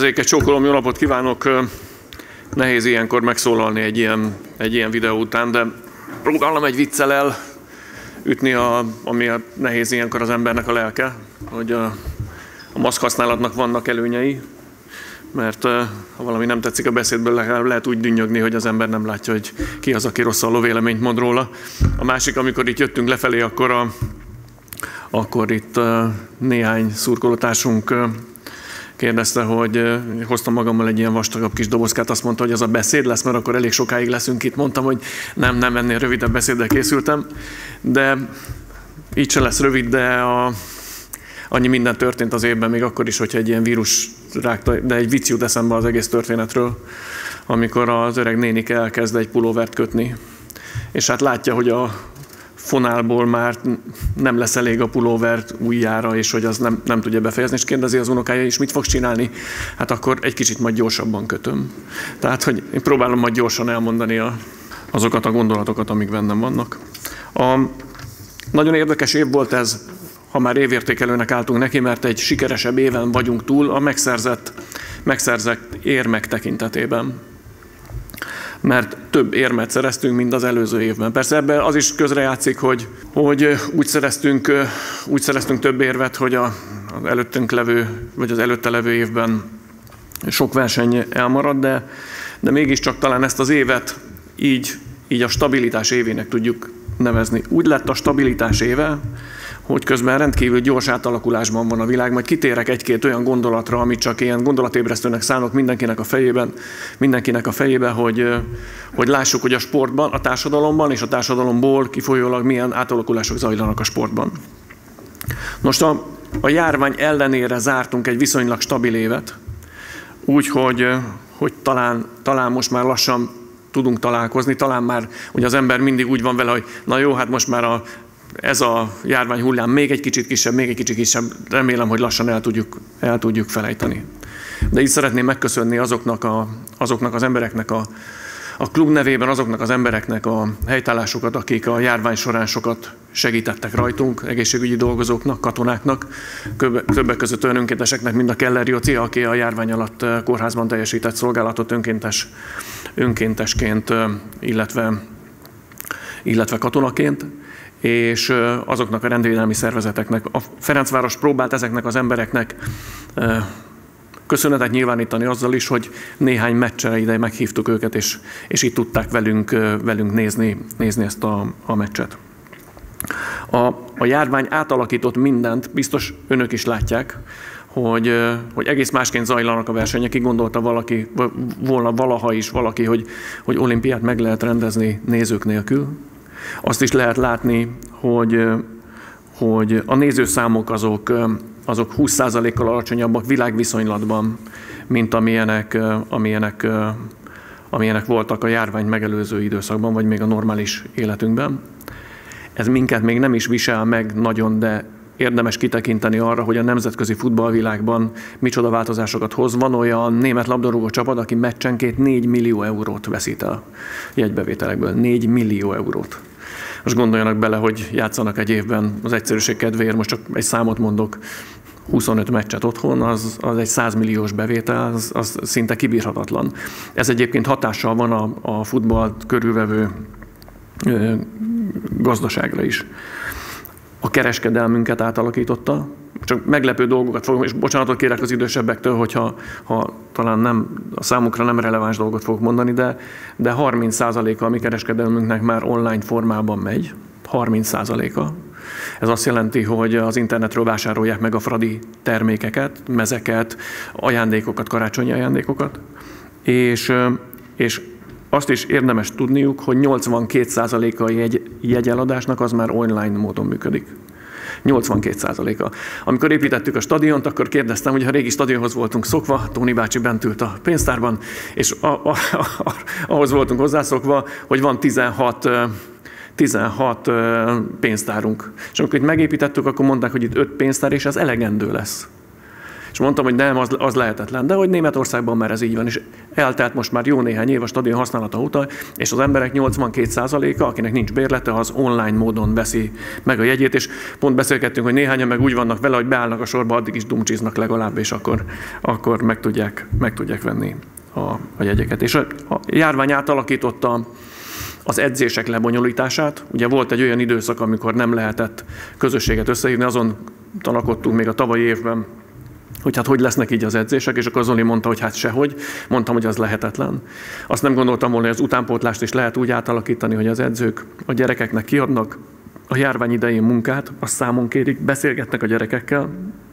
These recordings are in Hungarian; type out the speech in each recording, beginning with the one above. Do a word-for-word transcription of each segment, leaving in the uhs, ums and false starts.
Kezéket csókolom, jó napot kívánok! Nehéz ilyenkor megszólalni egy ilyen, egy ilyen videó után, de próbálom egy viccel elütni, a, ami a nehéz ilyenkor az embernek a lelke, hogy a, a maszk használatnak vannak előnyei, mert ha valami nem tetszik a beszédből, legalább lehet úgy dünnyögni, hogy az ember nem látja, hogy ki az, aki rosszalló véleményt mond róla. A másik, amikor itt jöttünk lefelé, akkor, a, akkor itt néhány szurkolótársunk kérdezte, hogy hoztam magammal egy ilyen vastagabb kis dobozkát, azt mondta, hogy az a beszéd lesz, mert akkor elég sokáig leszünk itt. Mondtam, hogy nem, nem, ennél rövidebb beszéddel készültem, de így se lesz rövid, de a, annyi minden történt az évben, még akkor is, hogyha egy ilyen vírus rágta, de egy vicc jut eszembe az egész történetről, amikor az öreg nénike elkezd egy pulóvert kötni, és hát látja, hogy a fonálból már nem lesz elég a pulóver ujjára, és hogy az nem, nem tudja befejezni, és kérdezi az unokája is, mit fogsz csinálni? Hát akkor egy kicsit majd gyorsabban kötöm. Tehát, hogy én próbálom majd gyorsan elmondani a, azokat a gondolatokat, amik bennem vannak. A, nagyon érdekes év volt ez, ha már évértékelőnek álltunk neki, mert egy sikeresebb éven vagyunk túl a megszerzett, megszerzett érmek tekintetében. Mert több érmet szereztünk, mint az előző évben. Persze ebben az is közrejátszik, hogy, hogy úgy, szereztünk, úgy szereztünk több érvet, hogy a, az előttünk levő, vagy az előtte levő évben sok verseny elmaradt, de, de mégiscsak talán ezt az évet így, így a stabilitás évének tudjuk nevezni. Úgy lett a stabilitás éve, hogy közben rendkívül gyors átalakulásban van a világ, majd kitérek egy-két olyan gondolatra, amit csak ilyen gondolatébresztőnek szánok mindenkinek a fejében, mindenkinek a fejében, hogy, hogy lássuk, hogy a sportban, a társadalomban és a társadalomból kifolyólag milyen átalakulások zajlanak a sportban. Most a, a járvány ellenére zártunk egy viszonylag stabil évet, úgyhogy hogy talán, talán most már lassan tudunk találkozni, talán már ugye az ember mindig úgy van vele, hogy na jó, hát most már a ez a járvány hullám még egy kicsit kisebb, még egy kicsit kisebb, remélem, hogy lassan el tudjuk, el tudjuk felejteni. De így szeretném megköszönni azoknak, a, azoknak az embereknek a, a klub nevében, azoknak az embereknek a helytállásokat, akik a járvány során sokat segítettek rajtunk, egészségügyi dolgozóknak, katonáknak, többek között olyan önkénteseknek, mint a Keller Jóci, aki a járvány alatt kórházban teljesített szolgálatot önkéntes, önkéntesként, illetve, illetve katonaként, és azoknak a rendvédelmi szervezeteknek. A Ferencváros próbált ezeknek az embereknek köszönetet nyilvánítani azzal is, hogy néhány meccsre ide meghívtuk őket, és, és itt tudták velünk, velünk nézni, nézni ezt a, a meccset. A, a járvány átalakított mindent, biztos önök is látják, hogy, hogy egész másként zajlanak a versenyek. Ki gondolta valaki, volna valaha is valaki, hogy, hogy olimpiát meg lehet rendezni nézők nélkül. Azt is lehet látni, hogy, hogy a nézőszámok azok, azok húsz százalékkal alacsonyabbak világviszonylatban, mint amilyenek, amilyenek, amilyenek voltak a járvány megelőző időszakban, vagy még a normális életünkben. Ez minket még nem is visel meg nagyon, de érdemes kitekinteni arra, hogy a nemzetközi futballvilágban micsoda változásokat hoz. Van olyan német labdarúgó csapat, aki meccsenként négy millió eurót veszít el jegybevételekből. négy millió eurót. Most gondoljanak bele, hogy játszanak egy évben az egyszerűség kedvéért, most csak egy számot mondok, huszonöt meccset otthon, az, az egy száz milliós bevétel, az, az szinte kibírhatatlan. Ez egyébként hatással van a, a futballt körülvevő ö, gazdaságra is. A kereskedelmünket átalakította, csak meglepő dolgokat fogom, és bocsánatot kérek az idősebbektől, hogyha ha talán nem, a számukra nem releváns dolgot fogok mondani, de, de harminc százaléka a mi kereskedelmünknek már online formában megy. harminc százaléka. Ez azt jelenti, hogy az internetről vásárolják meg a Fradi termékeket, mezeket, ajándékokat, karácsonyi ajándékokat, és, és azt is érdemes tudniuk, hogy nyolcvankét százaléka a jegy, jegyeladásnak az már online módon működik. nyolcvankét százaléka. Amikor építettük a stadiont, akkor kérdeztem, hogy a régi stadionhoz voltunk szokva, Tóni bácsi bent ült a pénztárban, és a, a, a, a, ahhoz voltunk hozzászokva, hogy van tizenhat, tizenhat pénztárunk. És amikor itt megépítettük, akkor mondták, hogy itt öt pénztár, és ez elegendő lesz. És mondtam, hogy nem, az, az lehetetlen, de hogy Németországban már ez így van, és eltelt most már jó néhány év a stadion használata óta, és az emberek nyolcvankét százaléka, akinek nincs bérlete, az online módon veszi meg a jegyét, és pont beszélgettünk, hogy néhányan meg úgy vannak vele, hogy beállnak a sorba, addig is dumcsiznak legalább, és akkor, akkor meg, tudják, meg tudják venni a, a jegyeket. És a, a járvány átalakította az edzések lebonyolítását. Ugye volt egy olyan időszak, amikor nem lehetett közösséget összehívni, azon tanakodtunk még a tavalyi évben, hogy hát hogy lesznek így az edzések, és akkor Zoli mondta, hogy hát sehogy. Mondtam, hogy az lehetetlen. Azt nem gondoltam volna, hogy az utánpótlást is lehet úgy átalakítani, hogy az edzők a gyerekeknek kiadnak a járvány idején munkát, azt számon kérik, beszélgetnek a gyerekekkel.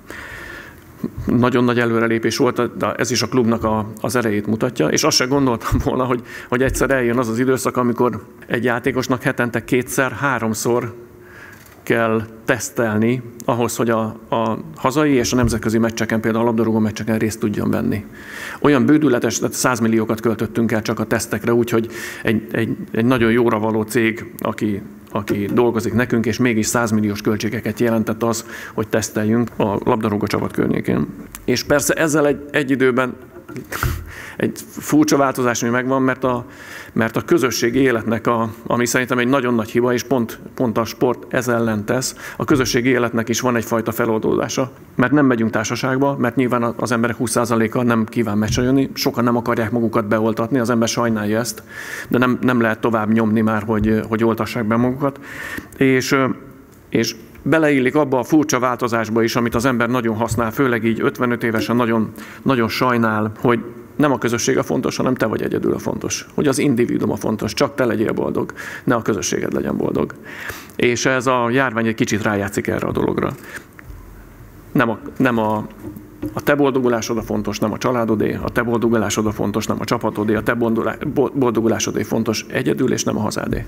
Nagyon nagy előrelépés volt, de ez is a klubnak a, az erejét mutatja, és azt se gondoltam volna, hogy, hogy egyszer eljön az az időszak, amikor egy játékosnak hetente kétszer, háromszor kell tesztelni ahhoz, hogy a, a hazai és a nemzetközi meccseken, például a labdarúgó meccseken részt tudjon venni. Olyan bődületes, száz milliókat költöttünk el csak a tesztekre, úgyhogy egy, egy, egy nagyon jóra való cég, aki, aki dolgozik nekünk, és mégis száz milliós költségeket jelentett az, hogy teszteljünk a labdarúgó csapat környékén. És persze ezzel egy, egy időben egy furcsa változás, ami megvan, mert a, mert a közösségi életnek, a, ami szerintem egy nagyon nagy hiba, és pont, pont a sport ez ellen tesz, a közösségi életnek is van egyfajta feloldódása. Mert nem megyünk társaságba, mert nyilván az emberek húsz százaléka nem kíván meccsre jönni, sokan nem akarják magukat beoltatni, az ember sajnálja ezt, de nem, nem lehet tovább nyomni már, hogy, hogy oltassák be magukat. És, és beleillik abba a furcsa változásba is, amit az ember nagyon használ, főleg így ötvenöt évesen nagyon, nagyon sajnál, hogy nem a közösség a fontos, hanem te vagy egyedül a fontos. Hogy az individuum a fontos, csak te legyél boldog, ne a közösséged legyen boldog. És ez a járvány egy kicsit rájátszik erre a dologra. Nem a, nem a, a te boldogulásod a fontos, nem a családodé, a te boldogulásod a fontos, nem a csapatodé, a te boldogulásodé fontos egyedül, és nem a hazádé.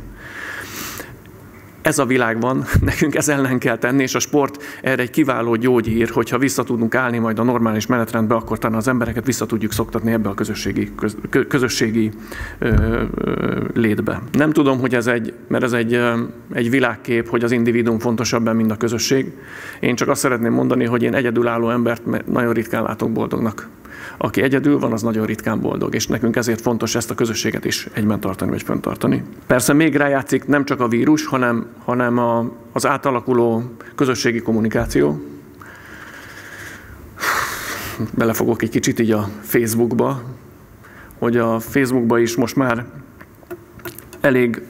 Ez a világ van, nekünk ez ellen kell tenni, és a sport erre egy kiváló gyógyír, hogyha vissza tudunk állni majd a normális menetrendbe, akkor talán az embereket vissza tudjuk szoktatni ebbe a közösségi, köz, közösségi ö, ö, létbe. Nem tudom, hogy ez egy, mert ez egy, egy világkép, hogy az individuum fontosabb, mint a közösség. Én csak azt szeretném mondani, hogy én egyedülálló embert nagyon ritkán látok boldognak. Aki egyedül van, az nagyon ritkán boldog, és nekünk ezért fontos ezt a közösséget is egyben tartani, vagy fenntartani. Persze még rájátszik nem csak a vírus, hanem, hanem a, az átalakuló közösségi kommunikáció. Belefogok egy kicsit így a Facebookba, hogy a Facebookba is most már elég,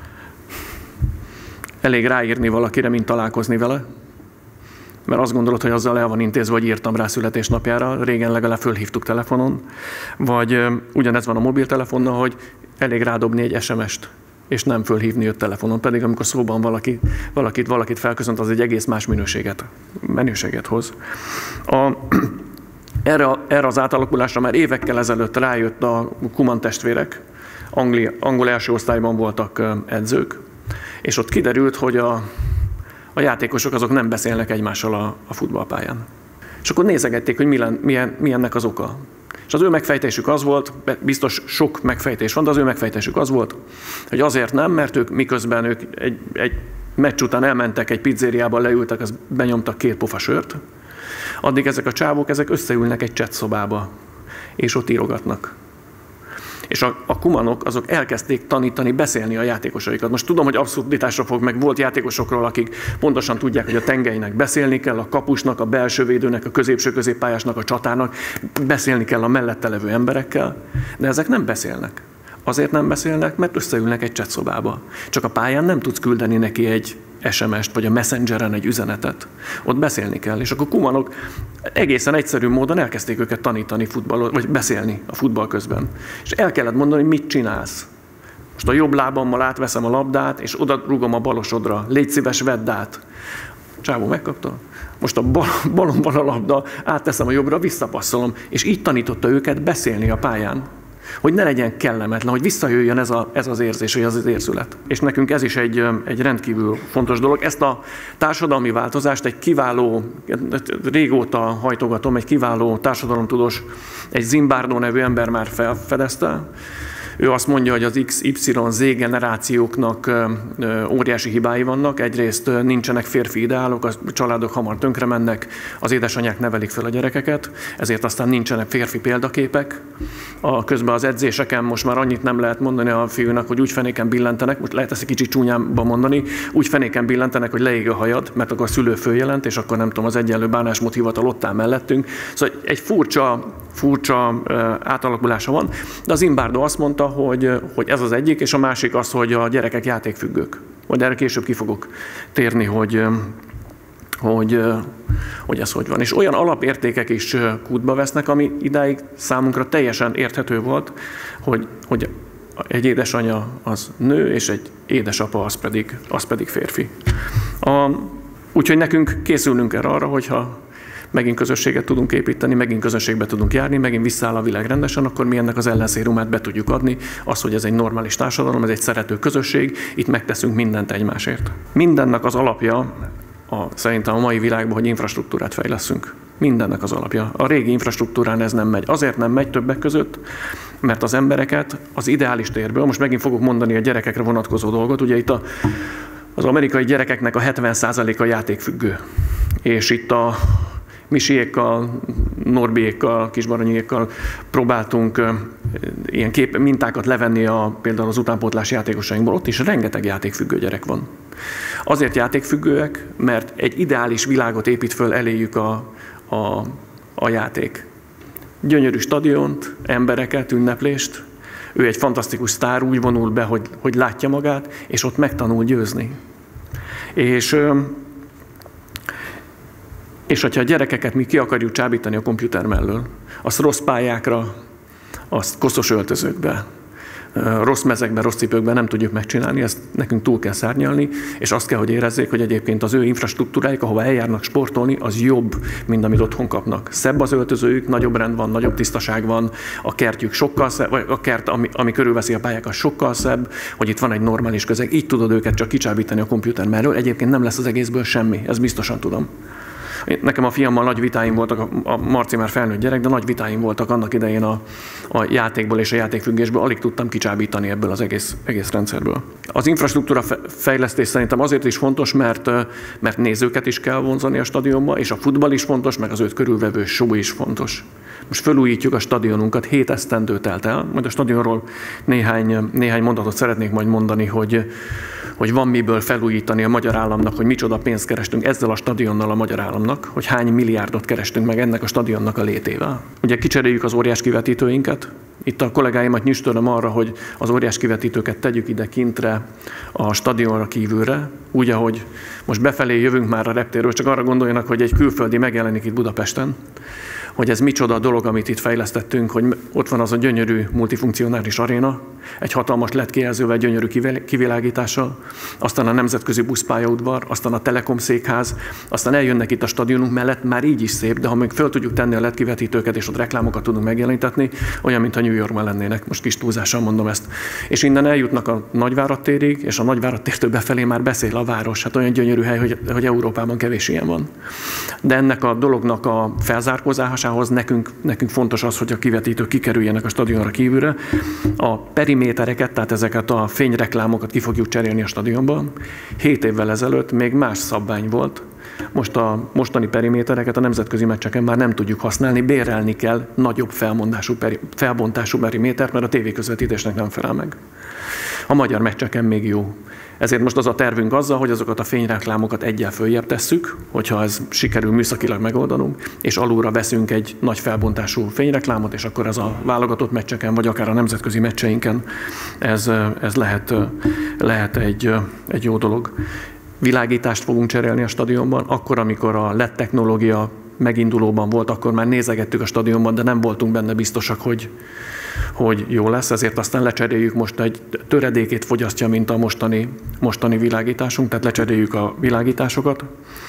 elég ráírni valakire, mint találkozni vele. Mert azt gondolod, hogy azzal el van intézve, hogy írtam rá születésnapjára, régen legalább fölhívtuk telefonon, vagy ugyanez van a mobiltelefonnal, hogy elég rádobni egy es em est, és nem fölhívni őt telefonon, pedig amikor szóban valaki, valakit, valakit felköszönt, az egy egész más minőséget, minőséget hoz. A, erre, erre az átalakulásra már évekkel ezelőtt rájött a Kuman testvérek, Angli, angol első osztályban voltak edzők, és ott kiderült, hogy a A játékosok azok nem beszélnek egymással a, a futballpályán. És akkor nézegették, hogy milyen, milyen, milyennek az oka. És az ő megfejtésük az volt, biztos sok megfejtés van, de az ő megfejtésük az volt, hogy azért nem, mert ők miközben ők egy, egy meccs után elmentek egy pizzériába, leültek, az benyomtak két pofa sört, addig ezek a csávok ezek összeülnek egy chat szobába, és ott írogatnak. És a, a kumanok azok elkezdték tanítani, beszélni a játékosaikat. Most tudom, hogy abszurditásra fog, meg volt játékosokról, akik pontosan tudják, hogy a tengelynek beszélni kell, a kapusnak, a belső védőnek, a középső középpályásnak, a csatárnak, beszélni kell a mellette levő emberekkel, de ezek nem beszélnek. Azért nem beszélnek, mert összeülnek egy chat szobába. Csak a pályán nem tudsz küldeni neki egy es em est, vagy a Messengeren egy üzenetet. Ott beszélni kell. És akkor kumanok egészen egyszerű módon elkezdték őket tanítani futballot, vagy beszélni a futball közben. És el kellett mondani, hogy mit csinálsz. Most a jobb lábammal átveszem a labdát, és oda rúgom a balosodra. Légy szíves, vedd át. Csávó megkapta. Most a bal, balon van a labda, átteszem a jobbra, visszapasszolom. És így tanította őket beszélni a pályán. Hogy ne legyen kellemetlen, hogy visszajöjjön ez, a, ez az érzés, vagy ez az érzület. És nekünk ez is egy, egy rendkívül fontos dolog. Ezt a társadalmi változást egy kiváló, régóta hajtogatom, egy kiváló társadalomtudós, egy Zimbardo nevű ember már felfedezte. Ő azt mondja, hogy az iksz ipszilon zé generációknak óriási hibái vannak. Egyrészt nincsenek férfi ideálok, a családok hamar tönkre mennek, az édesanyák nevelik fel a gyerekeket, ezért aztán nincsenek férfi példaképek. A közben az edzéseken most már annyit nem lehet mondani a fiúnak, hogy úgy fenéken billentenek, most lehet ezt egy kicsit csúnyámban mondani, úgy fenéken billentenek, hogy leég a hajad, mert akkor a szülő följelent, és akkor nem tudom, az egyenlő bánásmód hivatal ott áll mellettünk. Szóval egy furcsa, furcsa átalakulása van, de az Zimbardo azt mondta, hogy, hogy ez az egyik, és a másik az, hogy a gyerekek játékfüggők. Majd erre később ki fogok térni, hogy, hogy, hogy ez hogy van. És olyan alapértékek is kútba vesznek, ami idáig számunkra teljesen érthető volt, hogy, hogy egy édesanya az nő, és egy édesapa az pedig, az pedig férfi. A, úgyhogy nekünk készülnünk erre arra, hogyha megint közösséget tudunk építeni, megint közösségbe tudunk járni, megint visszaáll a világ rendesen, akkor mi ennek az ellenszérumát be tudjuk adni, az, hogy ez egy normális társadalom, ez egy szerető közösség, itt megteszünk mindent egymásért. Mindennek az alapja, a, szerintem a mai világban, hogy infrastruktúrát fejleszünk. Mindennek az alapja. A régi infrastruktúrán ez nem megy. Azért nem megy többek között, mert az embereket az ideális térből, most megint fogok mondani a gyerekekre vonatkozó dolgot, ugye itt a, az amerikai gyerekeknek a hetven százaléka játékfüggő. És itt a Misiékkal, Norbiékkal, Kisbaranyiékkal próbáltunk ilyen kép, mintákat levenni a, például az utánpótlás játékosainkból. Ott is rengeteg játékfüggő gyerek van. Azért játékfüggőek, mert egy ideális világot épít föl eléjük a, a, a játék. Gyönyörű stadiont, embereket, ünneplést. Ő egy fantasztikus sztár, úgy vonul be, hogy, hogy látja magát, és ott megtanul győzni. És... És hogyha a gyerekeket mi ki akarjuk csábítani a komputer mellől, azt rossz pályákra, azt koszos öltözőkbe, rossz mezekben, rossz cipőkben nem tudjuk megcsinálni, ezt nekünk túl kell szárnyalni, és azt kell, hogy érezzék, hogy egyébként az ő infrastruktúrájuk, ahova eljárnak sportolni, az jobb, mint amit otthon kapnak. Szebb az öltözőjük, nagyobb rend van, nagyobb tisztaság van, a kertjük sokkal szebb, vagy a kert, ami, ami körülveszi a pályákat, sokkal szebb, hogy itt van egy normális közeg. Így tudod őket csak kicsábítani a komputer mellől, egyébként nem lesz az egészből semmi, ezt biztosan tudom. Nekem a fiammal nagy vitáim voltak, a Marci már felnőtt gyerek, de nagy vitáim voltak annak idején a, a játékból és a játékfüggésből, alig tudtam kicsábítani ebből az egész, egész rendszerből. Az infrastruktúra fejlesztés szerintem azért is fontos, mert, mert nézőket is kell vonzani a stadionba, és a futball is fontos, meg az őt körülvevő show is fontos. Most felújítjuk a stadionunkat, hét esztendő telt el, majd a stadionról néhány, néhány mondatot szeretnék majd mondani, hogy hogy van miből felújítani a magyar államnak, hogy micsoda pénzt kerestünk ezzel a stadionnal a magyar államnak, hogy hány milliárdot kerestünk meg ennek a stadionnak a létével. Ugye kicseréljük az óriás kivetítőinket. Itt a kollégáimat nyüstölöm arra, hogy az óriás kivetítőket tegyük ide kintre, a stadionra kívülre, úgy, ahogy most befelé jövünk már a reptérről, csak arra gondoljanak, hogy egy külföldi megjelenik itt Budapesten, hogy ez micsoda dolog, amit itt fejlesztettünk, hogy ott van az a gyönyörű multifunkcionális aréna, egy hatalmas led kijelzővel, gyönyörű kivilágítással, aztán a nemzetközi buszpályaudvar, aztán a Telekom székház, aztán eljönnek itt a stadionunk mellett, már így is szép, de ha még föl tudjuk tenni a led kivetítőket, és ott reklámokat tudunk megjelenítetni, olyan, mintha New Yorkban lennének, most kis túlzással mondom ezt. És innen eljutnak a Nagyvárad térig, és a Nagyvárad tértől befelé már beszél a város, hát olyan gyönyörű hely, hogy, hogy Európában kevés ilyen van. De ennek a dolognak a felzárkózásához nekünk, nekünk fontos az, hogy a kivetítők kikerüljenek a stadionra kívülre. A perimétereket, tehát ezeket a fényreklámokat ki fogjuk cserélni a stadionban. Hét évvel ezelőtt még más szabvány volt. Most a mostani perimétereket a nemzetközi meccseken már nem tudjuk használni, bérelni kell nagyobb felbontású, peri, felbontású perimétert, mert a tévéközvetítésnek nem felel meg. A magyar meccseken még jó. Ezért most az a tervünk azzal, hogy azokat a fényreklámokat egyel följebb tesszük, hogyha ez sikerül műszakilag megoldanunk, és alulra veszünk egy nagy felbontású fényreklámot, és akkor ez a válogatott meccseken, vagy akár a nemzetközi meccseinken ez, ez lehet, lehet egy, egy jó dolog. Világítást fogunk cserélni a stadionban, akkor, amikor a led technológia megindulóban volt, akkor már nézegettük a stadionban, de nem voltunk benne biztosak, hogy, hogy jó lesz, ezért aztán lecseréljük most egy töredékét fogyasztja, mint a mostani, mostani világításunk, tehát lecseréljük a világításokat,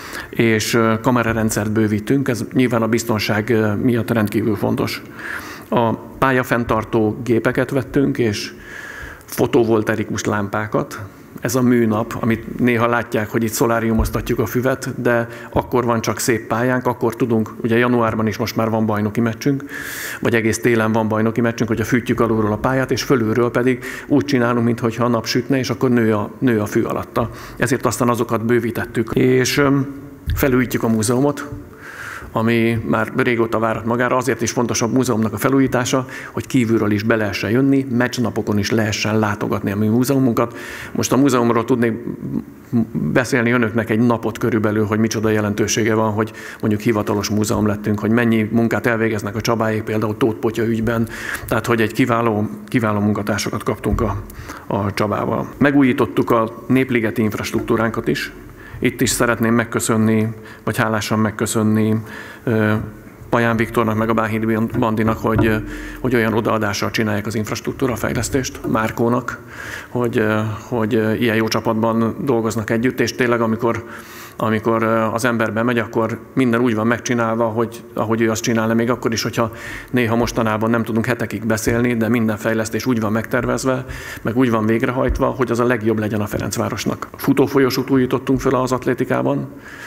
és kamerarendszert bővítünk, ez nyilván a biztonság miatt rendkívül fontos. A pályafenntartó gépeket vettünk, és fotovoltaikus lámpákat, ez a műnap, amit néha látják, hogy itt szoláriumoztatjuk a füvet, de akkor van csak szép pályánk, akkor tudunk, ugye januárban is most már van bajnoki meccsünk, vagy egész télen van bajnoki meccsünk, hogyha fűtjük alulról a pályát, és fölülről pedig úgy csinálunk, mintha a nap sütne, és akkor nő a, nő a fű alatta. Ezért aztán azokat bővítettük. És felújítjuk a múzeumot, ami már régóta várat magára, azért is fontos a múzeumnak a felújítása, hogy kívülről is be lehessen jönni, meccsnapokon is lehessen látogatni a mi múzeumunkat. Most a múzeumról tudnék beszélni önöknek egy napot körülbelül, hogy micsoda jelentősége van, hogy mondjuk hivatalos múzeum lettünk, hogy mennyi munkát elvégeznek a Csabáék, például Tóth Potya ügyben, tehát hogy egy kiváló, kiváló munkatársakat kaptunk a, a Csabával. Megújítottuk a népligeti infrastruktúránkat is. Itt is szeretném megköszönni, vagy hálásan megköszönni Paján Viktornak, meg a Bánhidi Bandinak, hogy, hogy olyan odaadással csinálják az infrastruktúra fejlesztést, Márkónak, hogy, hogy ilyen jó csapatban dolgoznak együtt, és tényleg amikor, amikor az ember bemegy, akkor minden úgy van megcsinálva, hogy, ahogy ő azt csinálna, még akkor is, hogyha néha mostanában nem tudunk hetekig beszélni, de minden fejlesztés úgy van megtervezve, meg úgy van végrehajtva, hogy az a legjobb legyen a Ferencvárosnak. Futófolyosót újítottunk fel az atlétikában.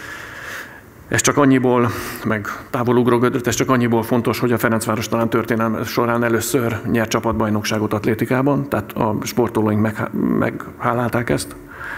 Ez csak annyiból, meg távolugró gödröt, ez csak annyiból fontos, hogy a Ferencváros talán történelme során először nyert csapatbajnokságot atlétikában, tehát a sportolóink meg, meghálálták ezt.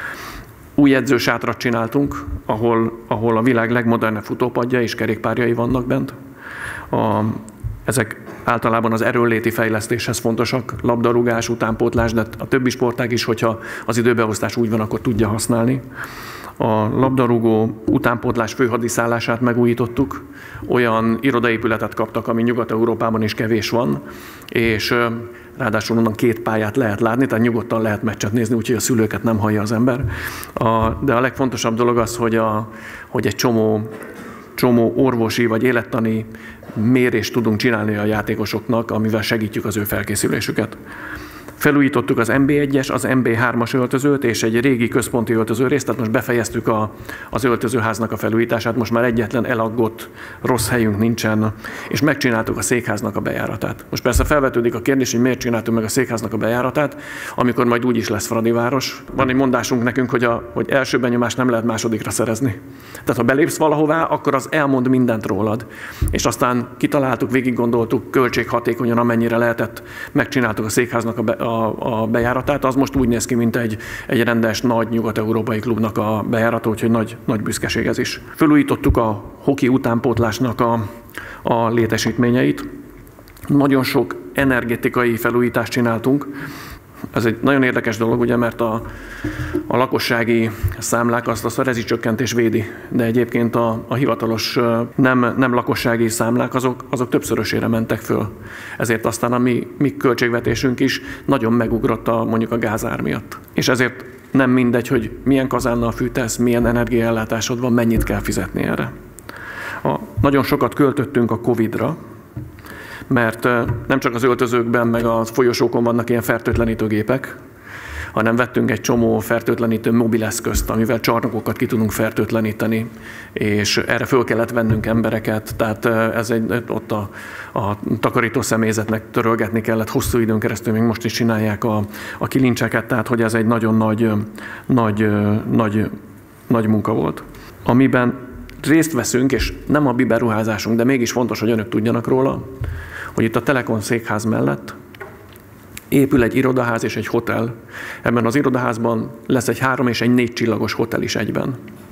Új edzősátrat csináltunk, ahol, ahol a világ legmodernebb futópadja és kerékpárjai vannak bent. A, ezek általában az erőnléti fejlesztéshez fontosak, labdarúgás, utánpótlás, de a többi sportág is, hogyha az időbeosztás úgy van, akkor tudja használni. A labdarúgó utánpótlás főhadiszállását megújítottuk, olyan irodaépületet kaptak, ami Nyugat-Európában is kevés van, és ráadásul onnan két pályát lehet látni, tehát nyugodtan lehet meccset nézni, úgyhogy a szülőket nem hallja az ember. A, de a legfontosabb dolog az, hogy, a, hogy egy csomó, csomó orvosi vagy élettani mérést tudunk csinálni a játékosoknak, amivel segítjük az ő felkészülésüket. Felújítottuk az em bé egyes, az em bé hármas öltözőt és egy régi központi öltözőrészt, tehát most befejeztük a, az öltözőháznak a felújítását, most már egyetlen elaggott rossz helyünk nincsen, és megcsináltuk a székháznak a bejáratát. Most persze felvetődik a kérdés, hogy miért csináltuk meg a székháznak a bejáratát, amikor majd úgy is lesz Fradiváros. Van egy mondásunk nekünk, hogy, a, hogy első benyomást nem lehet másodikra szerezni. Tehát ha belépsz valahová, akkor az elmond mindent rólad. És aztán kitaláltuk, végig gondoltuk, költséghatékonyan, amennyire lehetett, megcsináltuk a székháznak a, be, a, a bejáratát. Az most úgy néz ki, mint egy, egy rendes nagy nyugat-európai klubnak a bejárata, úgyhogy nagy, nagy büszkeség ez is. Fölújítottuk a hoki utánpótlásnak a, a létesítményeit. Nagyon sok energetikai felújítást csináltunk. Ez egy nagyon érdekes dolog, ugye, mert a, a lakossági számlák azt, azt a rezsicsökkentés védi, de egyébként a, a hivatalos nem, nem lakossági számlák azok, azok többszörösére mentek föl. Ezért aztán a mi, mi költségvetésünk is nagyon megugrott a, mondjuk a gázár miatt. És ezért nem mindegy, hogy milyen kazánnal fűtesz, milyen energiaellátásod van, mennyit kell fizetni erre. A, nagyon sokat költöttünk a Covidra, mert nem csak az öltözőkben, meg a folyosókon vannak ilyen fertőtlenítőgépek, hanem vettünk egy csomó fertőtlenítő mobileszközt, amivel csarnokokat ki tudunk fertőtleníteni, és erre föl kellett vennünk embereket, tehát ez egy, ott a, a takarító személyzetnek törölgetni kellett hosszú időn keresztül, még most is csinálják a, a kilincseket, tehát hogy ez egy nagyon nagy, nagy, nagy, nagy munka volt. Amiben részt veszünk, és nem a mi beruházásunk, de mégis fontos, hogy önök tudjanak róla, hogy itt a Telekon székház mellett épül egy irodaház és egy hotel. Ebben az irodaházban lesz egy három és egy négy csillagos hotel is egyben.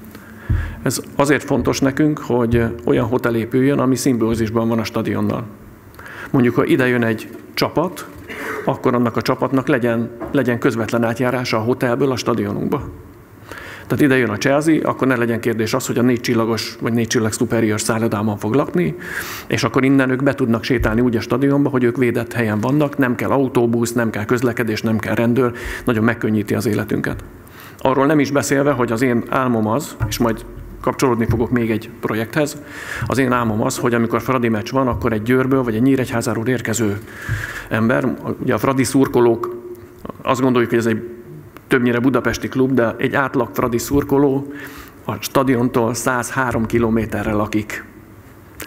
Ez azért fontos nekünk, hogy olyan hotel épüljön, ami szimbiózisban van a stadionnal. Mondjuk, ha ide jön egy csapat, akkor annak a csapatnak legyen, legyen közvetlen átjárása a hotelből a stadionunkba. Tehát ide jön a Chelsea, akkor ne legyen kérdés az, hogy a négy csillagos vagy négy csillag superior szállodában fog lakni, és akkor innen ők be tudnak sétálni úgy a stadionba, hogy ők védett helyen vannak, nem kell autóbusz, nem kell közlekedés, nem kell rendőr, nagyon megkönnyíti az életünket. Arról nem is beszélve, hogy az én álmom az, és majd kapcsolódni fogok még egy projekthez, az én álmom az, hogy amikor Fradi meccs van, akkor egy Győrből vagy egy Nyíregyházáról érkező ember, ugye a Fradi szurkolók, azt gondoljuk, hogy ez egy többnyire budapesti klub, de egy átlag fradi szurkoló a stadiontól száz három kilométerre lakik.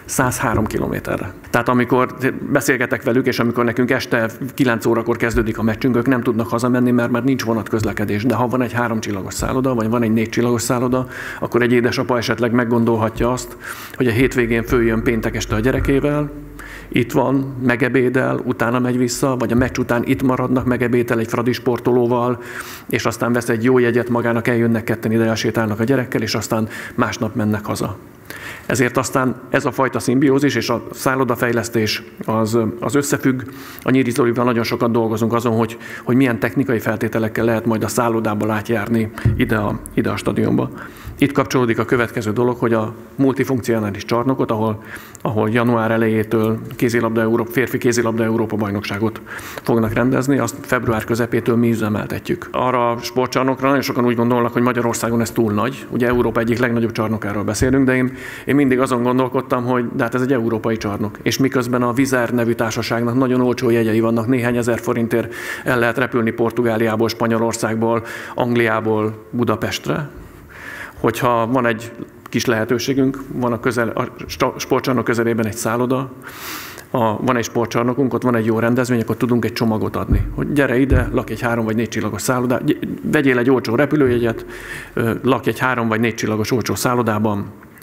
száz három kilométerre. Tehát amikor beszélgetek velük, és amikor nekünk este kilenc órakor kezdődik a meccsünk, ők nem tudnak hazamenni, mert már nincs vonatközlekedés. De ha van egy három csillagos szálloda, vagy van egy négy csillagos szálloda, akkor egy édesapa esetleg meggondolhatja azt, hogy a hétvégén följön péntek este a gyerekével, itt van, megebédel, utána megy vissza, vagy a meccs után itt maradnak, megebédel egy fradi sportolóval, és aztán vesz egy jó jegyet magának, eljönnek ketten ide, elsétálnak a gyerekkel, és aztán másnap mennek haza. Ezért aztán ez a fajta szimbiózis és a szállodafejlesztés az, az összefügg. A Nyíri Zolival nagyon sokat dolgozunk azon, hogy, hogy milyen technikai feltételekkel lehet majd a szállodából átjárni ide a, ide a stadionba. Itt kapcsolódik a következő dolog, hogy a multifunkcionális csarnokot, ahol, ahol január elejétől kézilabda Európa, férfi kézilabda Európa bajnokságot fognak rendezni, azt február közepétől mi üzemeltetjük. Arra a sportcsarnokra nagyon sokan úgy gondolnak, hogy Magyarországon ez túl nagy. Ugye Európa egyik legnagyobb csarnokáról beszélünk, de én, én mindig azon gondolkodtam, hogy de hát ez egy európai csarnok. És miközben a Wizz nevű társaságnak nagyon olcsó jegyei vannak, néhány ezer forintért el lehet repülni Portugáliából, Spanyolországból, Angliából Budapestre. Hogyha van egy kis lehetőségünk, van a, közel, a sportcsarnok közelében egy szálloda, a, van egy sportcsarnokunk, ott van egy jó rendezvény, akkor tudunk egy csomagot adni. Hogy gyere ide, lakj egy három vagy négy csillagos szállodában, vegyél egy olcsó repülőjegyet, lakj egy három vagy négy csillagos olcsó szállodában,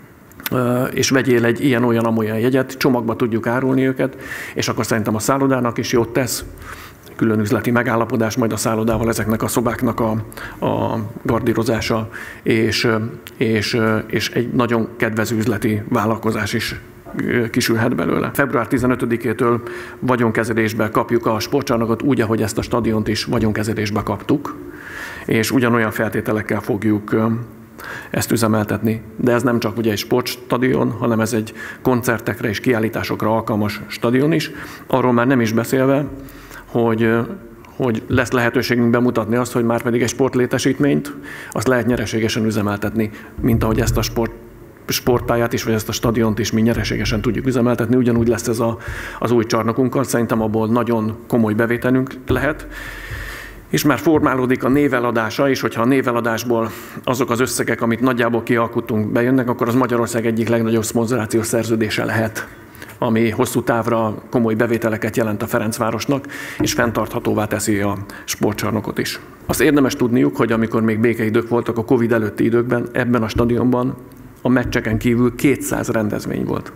és vegyél egy ilyen-olyan-amolyan jegyet, csomagba tudjuk árulni őket, és akkor szerintem a szállodának is jót tesz, külön üzleti megállapodás majd a szállodával, ezeknek a szobáknak a, a gardírozása, és, és, és egy nagyon kedvező üzleti vállalkozás is kisülhet belőle. február tizenötödikétől vagyonkezelésbe kapjuk a sportcsarnokot úgy, ahogy ezt a stadiont is vagyonkezelésbe kaptuk, és ugyanolyan feltételekkel fogjuk ezt üzemeltetni. De ez nem csak ugye egy sportstadion, hanem ez egy koncertekre és kiállításokra alkalmas stadion is. Arról már nem is beszélve, hogy, hogy lesz lehetőségünk bemutatni azt, hogy már pedig egy sportlétesítményt, azt lehet nyereségesen üzemeltetni, mint ahogy ezt a sport, sportpályát is, vagy ezt a stadiont is mi nyereségesen tudjuk üzemeltetni. Ugyanúgy lesz ez a, az új csarnokunkkal, szerintem abból nagyon komoly bevételünk lehet. És már formálódik a néveladása, és hogyha a néveladásból azok az összegek, amit nagyjából kialkottunk, bejönnek, akkor az Magyarország egyik legnagyobb szponzorációs szerződése lehet, ami hosszú távra komoly bevételeket jelent a Ferencvárosnak, és fenntarthatóvá teszi a sportcsarnokot is. Azt érdemes tudniuk, hogy amikor még békeidők voltak, a Covid előtti időkben, ebben a stadionban a meccseken kívül kétszáz rendezvény volt.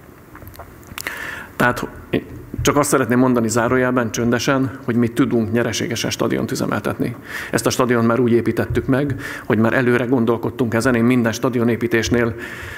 Tehát csak azt szeretném mondani zárójelben csöndesen, hogy mi tudunk nyereségesen stadiont üzemeltetni. Ezt a stadiont már úgy építettük meg, hogy már előre gondolkodtunk ezen. Én minden stadionépítésnél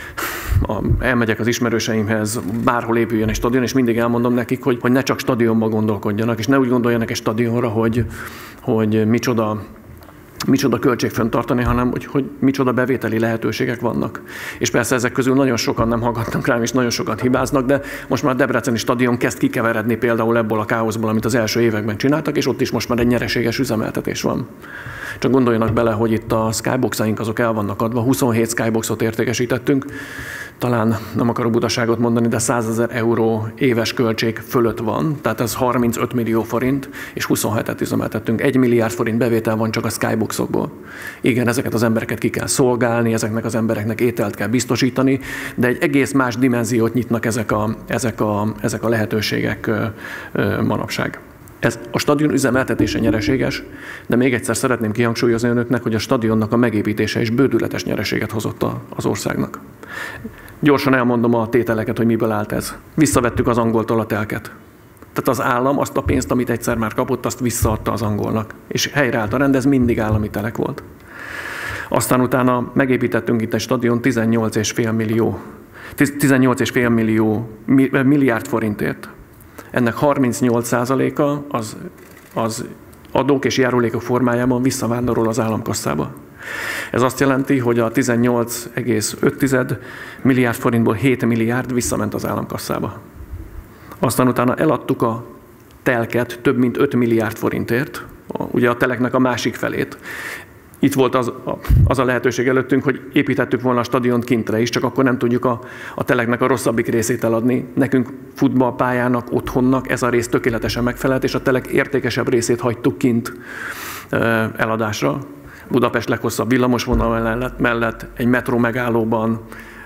elmegyek az ismerőseimhez, bárhol épüljön egy stadion, és mindig elmondom nekik, hogy, hogy ne csak stadionba gondolkodjanak, és ne úgy gondoljanak egy stadionra, hogy, hogy micsoda, micsoda költség fenntartani, hanem hogy, hogy micsoda bevételi lehetőségek vannak. És persze ezek közül nagyon sokan nem hallgatnak rám, és nagyon sokat hibáznak, de most már a Debreceni stadion kezd kikeveredni például ebből a káoszból, amit az első években csináltak, és ott is most már egy nyereséges üzemeltetés van. Csak gondoljanak bele, hogy itt a skyboxaink azok el vannak adva, huszonhét skyboxot értékesítettünk, talán nem akarok butaságot mondani, de százezer euró éves költség fölött van, tehát ez harmincöt millió forint, és huszonhetet üzemeltettünk. Egy milliárd forint bevétel van csak a skyboxokból. Igen, ezeket az embereket ki kell szolgálni, ezeknek az embereknek ételt kell biztosítani, de egy egész más dimenziót nyitnak ezek a, ezek a, ezek a lehetőségek manapság. Ez a stadion üzemeltetése nyereséges, de még egyszer szeretném kihangsúlyozni önöknek, hogy a stadionnak a megépítése is bődületes nyereséget hozott az országnak. Gyorsan elmondom a tételeket, hogy miből állt ez. Visszavettük az angoltól a telket. Tehát az állam azt a pénzt, amit egyszer már kapott, azt visszaadta az angolnak. És helyreállt a rend, ez mindig állami telek volt. Aztán utána megépítettünk itt egy stadion tizennyolc egész öt millió, tizennyolc egész öt millió milliárd forintért. Ennek harmincnyolc százaléka az, az adók és járulékok formájában visszavándorol az államkasszába. Ez azt jelenti, hogy a tizennyolc egész öt milliárd forintból hét milliárd visszament az államkasszába. Aztán utána eladtuk a telket több mint öt milliárd forintért, ugye a teleknek a másik felét. Itt volt az, az a lehetőség előttünk, hogy építettük volna a stadiont kintre is, csak akkor nem tudjuk a, a teleknek a rosszabbik részét eladni. Nekünk futballpályának, otthonnak ez a rész tökéletesen megfelelt, és a telek értékesebb részét hagytuk kint eladásra. Budapest leghosszabb villamosvonal mellett, mellett egy metró megállóban,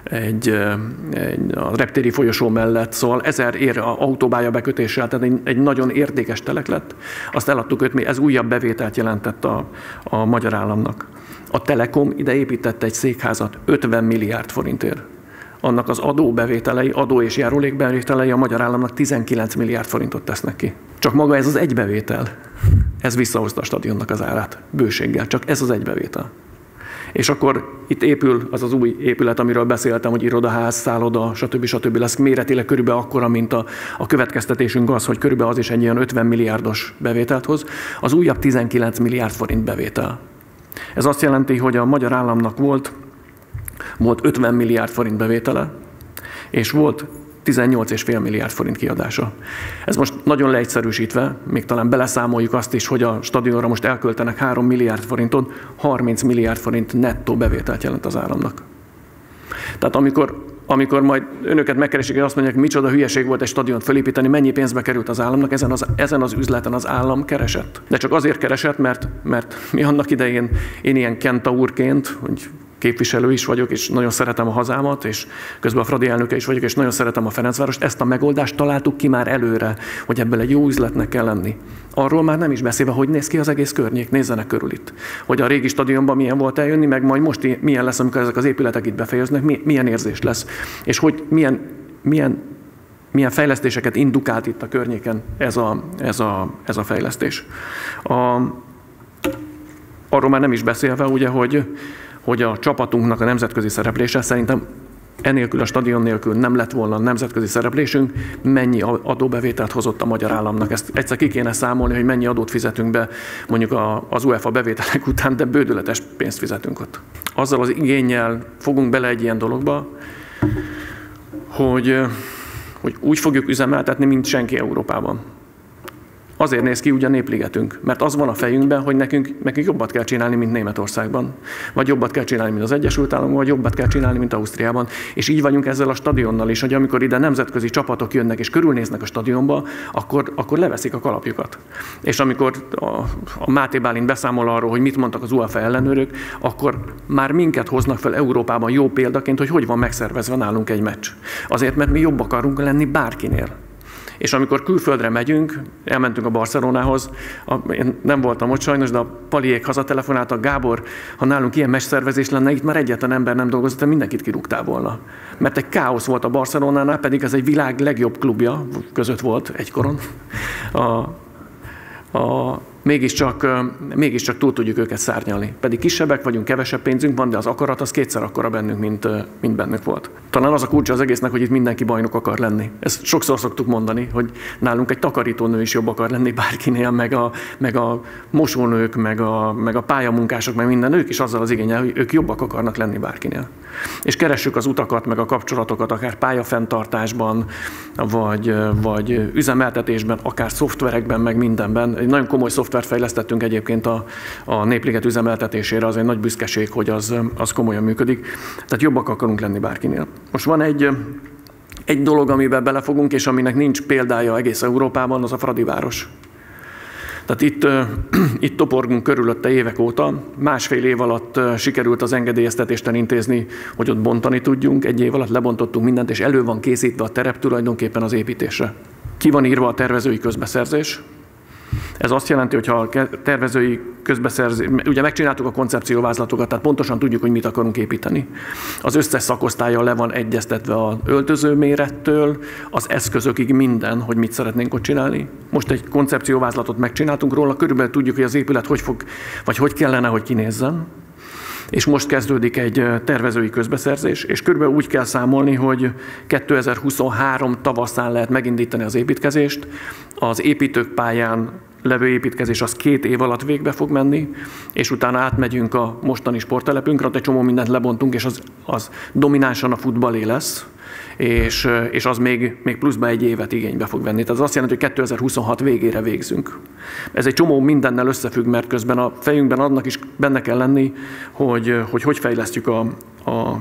egy, egy a reptéri folyosó mellett, szóval ezer ér autóbálya bekötéssel, tehát egy, egy nagyon értékes telek lett. Azt eladtuk őt, ez újabb bevételt jelentett a, a magyar államnak. A Telekom ide építette egy székházat ötven milliárd forintért. Annak az adóbevételei, adó és járulékbevételei a magyar államnak tizenkilenc milliárd forintot tesznek ki. Csak maga ez az egybevétel, ez visszahozta a stadionnak az árát bőséggel, csak ez az egybevétel. És akkor itt épül az az új épület, amiről beszéltem, hogy irodaház, szálloda, stb. stb. Lesz méretileg körülbelül akkora, mint a, a következtetésünk az, hogy körülbelül az is egy ilyen ötven milliárdos bevételt hoz. Az újabb tizenkilenc milliárd forint bevétel. Ez azt jelenti, hogy a magyar államnak volt, volt ötven milliárd forint bevétele, és volt tizennyolc egész öt milliárd forint kiadása. Ez most nagyon leegyszerűsítve, még talán beleszámoljuk azt is, hogy a stadionra most elköltenek három milliárd forintot, harminc milliárd forint nettó bevételt jelent az államnak. Tehát amikor, amikor majd önöket megkeresik, és azt mondják, micsoda hülyeség volt egy stadiont felépíteni, mennyi pénzbe került az államnak, ezen az, ezen az üzleten az állam keresett. De csak azért keresett, mert, mert mi annak idején, én ilyen kentaurként, hogy képviselő is vagyok, és nagyon szeretem a hazámat, és közben a Fradi elnöke is vagyok, és nagyon szeretem a Ferencvárost. Ezt a megoldást találtuk ki már előre, hogy ebből egy jó üzletnek kell lenni. Arról már nem is beszélve, hogy néz ki az egész környék, nézzenek körül itt. Hogy a régi stadionban milyen volt eljönni, meg majd most milyen lesz, amikor ezek az épületek itt befejeznek, milyen érzés lesz. És hogy milyen, milyen, milyen fejlesztéseket indukált itt a környéken ez a, ez a, ez a fejlesztés. A, arról már nem is beszélve, ugye, hogy hogy a csapatunknak a nemzetközi szereplése, szerintem enélkül a stadion nélkül nem lett volna a nemzetközi szereplésünk, mennyi adóbevételt hozott a magyar államnak. Ezt egyszer ki kéne számolni, hogy mennyi adót fizetünk be mondjuk az UEFA bevételek után, de bődületes pénzt fizetünk ott. Azzal az igénnyel fogunk bele egy ilyen dologba, hogy, hogy úgy fogjuk üzemeltetni, mint senki Európában. Azért néz ki úgy a népligetünk, mert az van a fejünkben, hogy nekünk, nekünk jobbat kell csinálni, mint Németországban, vagy jobbat kell csinálni, mint az Egyesült Államokban, vagy jobbat kell csinálni, mint Ausztriában. És így vagyunk ezzel a stadionnal is, hogy amikor ide nemzetközi csapatok jönnek és körülnéznek a stadionba, akkor, akkor leveszik a kalapjukat. És amikor a, a Máté Bálint beszámol arról, hogy mit mondtak az UEFA ellenőrök, akkor már minket hoznak fel Európában jó példaként, hogy hogy van megszervezve nálunk egy meccs. Azért, mert mi jobb akarunk lenni bárkinél. És amikor külföldre megyünk, elmentünk a Barcelonához, a, én nem voltam ott sajnos, de a Paliék hazatelefonáltak, Gábor, ha nálunk ilyen meccsszervezés lenne, itt már egyetlen ember nem dolgozott, de mindenkit kirúgtál volna. Mert egy káosz volt a Barcelonánál, pedig ez egy világ legjobb klubja között volt egykoron. A, a, mégiscsak, mégiscsak túl tudjuk őket szárnyalni. Pedig kisebbek vagyunk, kevesebb pénzünk van, de az akarat az kétszer akkora bennünk, mint, mint bennük volt. Talán az a kulcsa az egésznek, hogy itt mindenki bajnok akar lenni. Ezt sokszor szoktuk mondani, hogy nálunk egy takarítónő is jobb akar lenni bárkinél, meg a, meg a mosónők, meg a, meg a pályamunkások, meg minden, ők is azzal az igénnyel, hogy ők jobbak akarnak lenni bárkinél. És keressük az utakat, meg a kapcsolatokat, akár pályafenntartásban, vagy, vagy üzemeltetésben, akár szoftverekben, meg mindenben. Egy nagyon komoly szoftvert fejlesztettünk egyébként a, a Népliget üzemeltetésére, az egy nagy büszkeség, hogy az, az komolyan működik. Tehát jobbak akarunk lenni bárkinél. Most van egy, egy dolog, amiben belefogunk, és aminek nincs példája egész Európában, az a Fradiváros. Tehát itt, itt toporgunk körülötte évek óta. Másfél év alatt sikerült az engedélyeztetést elintézni, hogy ott bontani tudjunk. Egy év alatt lebontottunk mindent, és elő van készítve a terep tulajdonképpen az építésre. Ki van írva a tervezői közbeszerzés. Ez azt jelenti, hogy ha a tervezői közbeszerzés, ugye megcsináltuk a koncepcióvázlatokat, tehát pontosan tudjuk, hogy mit akarunk építeni. Az összes szakosztállyal le van egyeztetve az öltöző mérettől, az eszközökig minden, hogy mit szeretnénk ott csinálni. Most egy koncepcióvázlatot megcsináltunk róla, körülbelül tudjuk, hogy az épület hogy fog, vagy hogy kellene, hogy kinézzen. És most kezdődik egy tervezői közbeszerzés, és körülbelül úgy kell számolni, hogy kétezer-huszonhárom tavaszán lehet megindítani az építkezést. Az építők pályán levő építkezés az két év alatt végbe fog menni, és utána átmegyünk a mostani sporttelepünkre, ott egy csomó mindent lebontunk, és az, az dominánsan a futballé lesz, és, és az még, még pluszba egy évet igénybe fog venni. Tehát az azt jelenti, hogy kétezer-huszonhat végére végzünk. Ez egy csomó mindennel összefügg, mert közben a fejünkben annak is benne kell lenni, hogy hogy, hogy fejlesztjük a, a,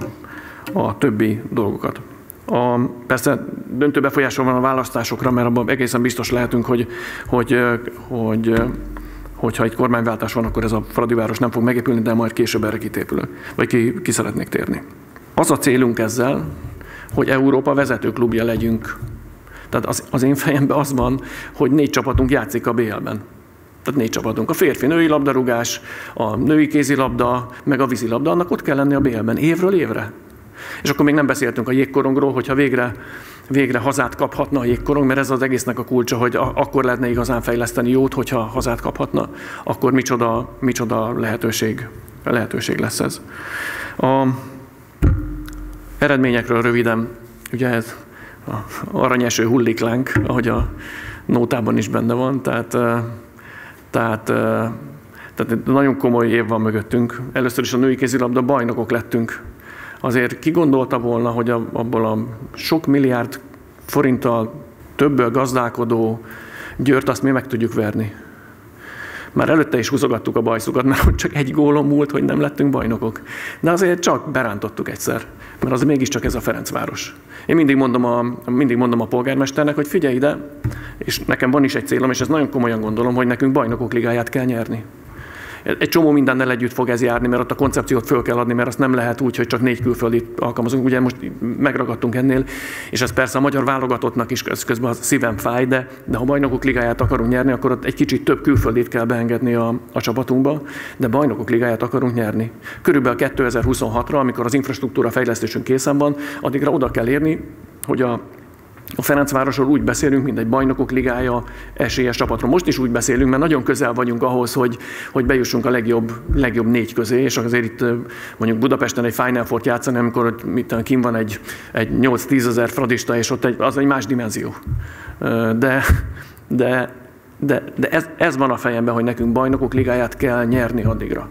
a többi dolgokat. A, persze döntő befolyással van a választásokra, mert abban egészen biztos lehetünk, hogy, hogy, hogy, hogyha egy kormányváltás van, akkor ez a Fradiváros nem fog megépülni, de majd később erre kitépülök, vagy ki, ki szeretnék térni. Az a célunk ezzel, hogy Európa vezetőklubja legyünk. Tehát az, az én fejemben az van, hogy négy csapatunk játszik a bé el-ben. Tehát négy csapatunk. A férfi-női labdarúgás, a női kézilabda, meg a vízilabda, annak ott kell lenni a bé el-ben évről évre. És akkor még nem beszéltünk a jégkorongról, hogyha végre, végre hazát kaphatna a jégkorong, mert ez az egésznek a kulcsa, hogy a, akkor lehetne igazán fejleszteni jót, hogyha hazát kaphatna, akkor micsoda, micsoda lehetőség, lehetőség lesz ez. A eredményekről röviden, ugye ez aranyeső hulliklánk, ahogy a nótában is benne van, tehát, tehát, tehát nagyon komoly év van mögöttünk. Először is a női kézilabda bajnokok lettünk. Azért ki gondolta volna, hogy abból a sok milliárd forinttal többből gazdálkodó Győrt azt mi meg tudjuk verni. Már előtte is húzogattuk a bajszukat, mert ott csak egy gólon múlt, hogy nem lettünk bajnokok. De azért csak berántottuk egyszer, mert az mégiscsak ez a Ferencváros. Én mindig mondom a, mindig mondom a polgármesternek, hogy figyelj ide, és nekem van is egy célom, és ezt nagyon komolyan gondolom, hogy nekünk bajnokok ligáját kell nyerni. Egy csomó mindennel együtt fog ez járni, mert ott a koncepciót föl kell adni, mert azt nem lehet úgy, hogy csak négy külföldit alkalmazunk. Ugye most megragadtunk ennél, és ez persze a magyar válogatottnak is közben a szívem fáj, de, de ha bajnokok ligáját akarunk nyerni, akkor ott egy kicsit több külföldit kell beengedni a, a csapatunkba, de bajnokok ligáját akarunk nyerni. Körülbelül kétezer-huszonhatra, amikor az infrastruktúra fejlesztésünk készen van, addigra oda kell érni, hogy a A Ferencvárosról úgy beszélünk, mint egy bajnokok ligája esélyes csapatról. Most is úgy beszélünk, mert nagyon közel vagyunk ahhoz, hogy, hogy bejussunk a legjobb, legjobb négy közé, és azért itt mondjuk Budapesten egy Final Fourt játszani, amikor mit, kim van egy, egy nyolc-tízezer fradista, és ott egy, az egy más dimenzió. De, de, de, de ez, ez van a fejemben, hogy nekünk bajnokok ligáját kell nyerni addigra.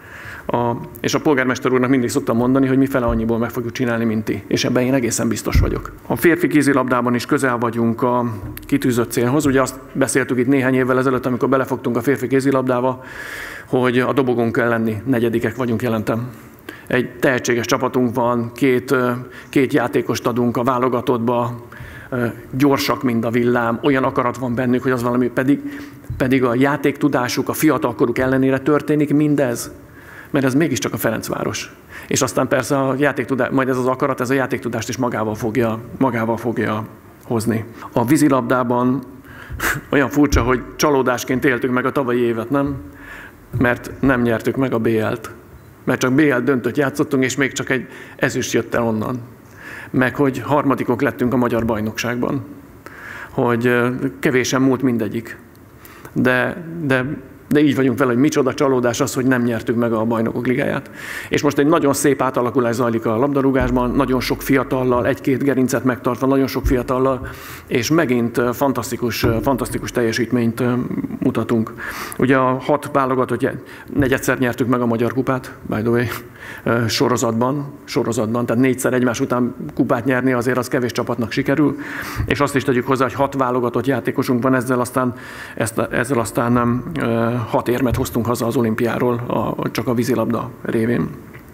A, és a polgármester úrnak mindig szoktam mondani, hogy mi fele annyiból meg fogjuk csinálni, mint ti. És ebben én egészen biztos vagyok. A férfi kézilabdában is közel vagyunk a kitűzött célhoz. Ugye azt beszéltük itt néhány évvel ezelőtt, amikor belefogtunk a férfi kézilabdába, hogy a dobogón kell lenni, negyedikek vagyunk jelentem. Egy tehetséges csapatunk van, két, két játékost adunk a válogatottba, gyorsak, mint a villám, olyan akarat van bennük, hogy az valami, pedig, pedig a játéktudásuk, a fiatalkoruk ellenére történik mindez. Mert ez mégiscsak a Ferencváros. És aztán persze a játéktudás, majd ez az akarat, ez a játéktudást is magával fogja, magával fogja hozni. A vízilabdában olyan furcsa, hogy csalódásként éltük meg a tavalyi évet, nem? Mert nem nyertük meg a bé el-t. Mert csak bé el döntőt játszottunk, és még csak egy ezüst jött el onnan. Meg hogy harmadikok lettünk a magyar bajnokságban. Hogy kevésen múlt mindegyik. De, de De így vagyunk vele, hogy micsoda csalódás az, hogy nem nyertük meg a bajnokok ligáját. És most egy nagyon szép átalakulás zajlik a labdarúgásban, nagyon sok fiatallal, egy-két gerincet megtartva, nagyon sok fiatallal, és megint fantasztikus, fantasztikus teljesítményt mutatunk. Ugye a hat válogatott negyedszer nyertük meg a Magyar Kupát, by the way, sorozatban, sorozatban, tehát négyszer egymás után kupát nyerni azért az kevés csapatnak sikerül, és azt is tegyük hozzá, hogy hat válogatott játékosunk van, ezzel aztán, ezzel aztán nem hat érmet hoztunk haza az olimpiáról, a, csak a vízilabda révén.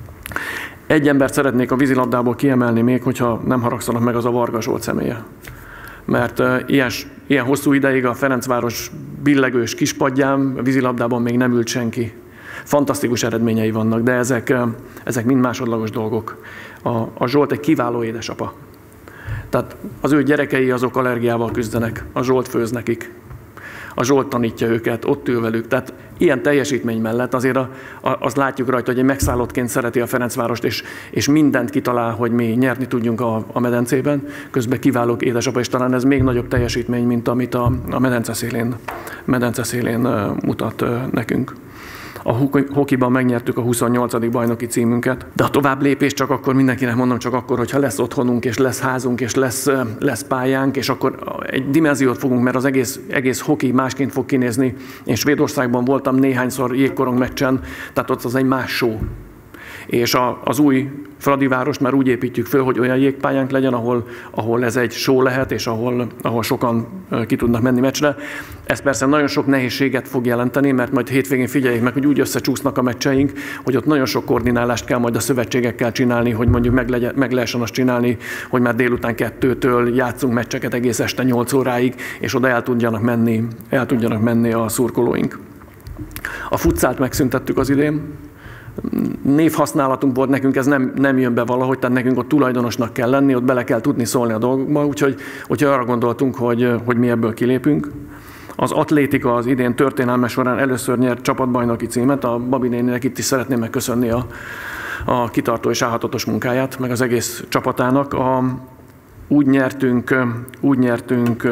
Egy embert szeretnék a vízilabdából kiemelni még, hogyha nem haragszanak meg, az a Varga Zsolt személye. Mert uh, ilyen, ilyen hosszú ideig a Ferencváros billegős kispadján, a vízilabdában még nem ült senki. Fantasztikus eredményei vannak, de ezek, uh, ezek mind másodlagos dolgok. A, a Zsolt egy kiváló édesapa. Tehát az ő gyerekei azok allergiával küzdenek, a Zsolt főz nekik. A Zsolt tanítja őket, ott ül velük. Tehát ilyen teljesítmény mellett azért a, a, azt látjuk rajta, hogy egy megszállottként szereti a Ferencvárost, és, és mindent kitalál, hogy mi nyerni tudjunk a, a medencében. Közben kiváló édesapa, és talán ez még nagyobb teljesítmény, mint amit a, a medence szélén, medence szélén mutat nekünk. A hokiban megnyertük a huszonnyolcadik bajnoki címünket, de a tovább lépés csak akkor, mindenkinek mondom, csak akkor, hogyha lesz otthonunk, és lesz házunk, és lesz, lesz pályánk, és akkor egy dimenziót fogunk, mert az egész, egész hoki másként fog kinézni. Én Svédországban voltam néhányszor jégkorong meccsen, tehát ott az egy más show. És a, az új Fradivárost már úgy építjük föl, hogy olyan jégpályánk legyen, ahol, ahol ez egy show lehet, és ahol, ahol sokan ki tudnak menni meccsre. Ez persze nagyon sok nehézséget fog jelenteni, mert majd hétvégén figyeljék meg, hogy úgy összecsúsznak a meccseink, hogy ott nagyon sok koordinálást kell majd a szövetségekkel csinálni, hogy mondjuk meg, legyen, meg lehessen azt csinálni, hogy már délután kettőtől játszunk meccseket egész este nyolc óráig, és oda el tudjanak menni, el tudjanak menni a szurkolóink. A futszált megszüntettük az idén. névhasználatunk volt, nekünk ez nem, nem jön be valahogy, tehát nekünk ott tulajdonosnak kell lenni, ott bele kell tudni szólni a dolgokba, úgyhogy, úgyhogy arra gondoltunk, hogy, hogy mi ebből kilépünk. Az atlétika az idén történelme során először nyert csapatbajnoki címet, a Babi néninek itt is szeretném megköszönni a, a kitartó és álhatatos munkáját, meg az egész csapatának. A, úgy nyertünk, úgy nyertünk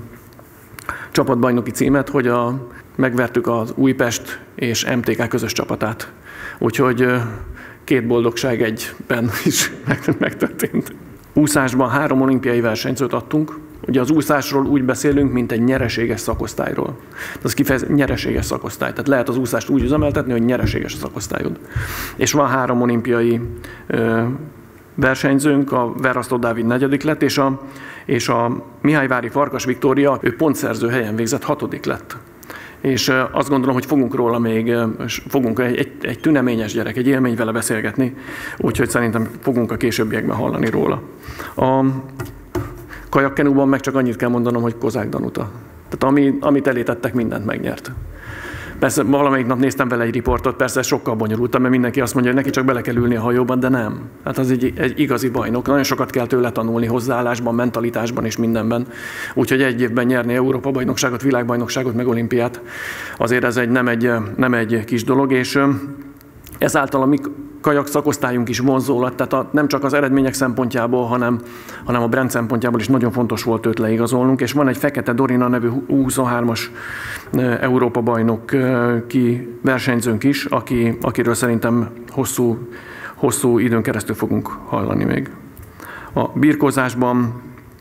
csapatbajnoki címet, hogy a, megvertük az Újpest és em té ká közös csapatát. Úgyhogy két boldogság egyben is megtörtént. Úszásban három olimpiai versenyzőt adtunk. Ugye az úszásról úgy beszélünk, mint egy nyereséges szakosztályról. Ez kifejez nyereséges szakosztály. Tehát lehet az úszást úgy üzemeltetni, hogy nyereséges a szakosztályod. És van három olimpiai ö, versenyzőnk, a Verasztó Dávid negyedik lett, és a, és a Mihályvári Farkas Viktória, ő pontszerző helyen végzett, hatodik lett. És azt gondolom, hogy fogunk róla még, fogunk egy, egy, egy tüneményes gyerek, egy élmény vele beszélgetni, úgyhogy szerintem fogunk a későbbiekben hallani róla. A kajakkenúban meg csak annyit kell mondanom, hogy Kozák Danuta. Tehát ami, amit elétettek, mindent megnyert. Persze valamelyik nap néztem vele egy riportot, persze ez sokkal bonyolultabb, mert mindenki azt mondja, hogy neki csak bele kell ülni a hajóban, de nem. Hát az egy, egy igazi bajnok. Nagyon sokat kell tőle tanulni hozzáállásban, mentalitásban és mindenben. Úgyhogy egy évben nyerni Európa-bajnokságot, világbajnokságot, meg olimpiát, azért ez egy, nem, egy, nem egy kis dolog, és ezáltal a mi kajak szakosztályunk is vonzó lett, tehát a, nem csak az eredmények szempontjából, hanem, hanem a brand szempontjából is nagyon fontos volt őt leigazolnunk, és van egy Fekete Dorina nevű U huszonhármas Európa-bajnok ki versenyzőnk is, aki, akiről szerintem hosszú, hosszú időn keresztül fogunk hallani még. A birkózásban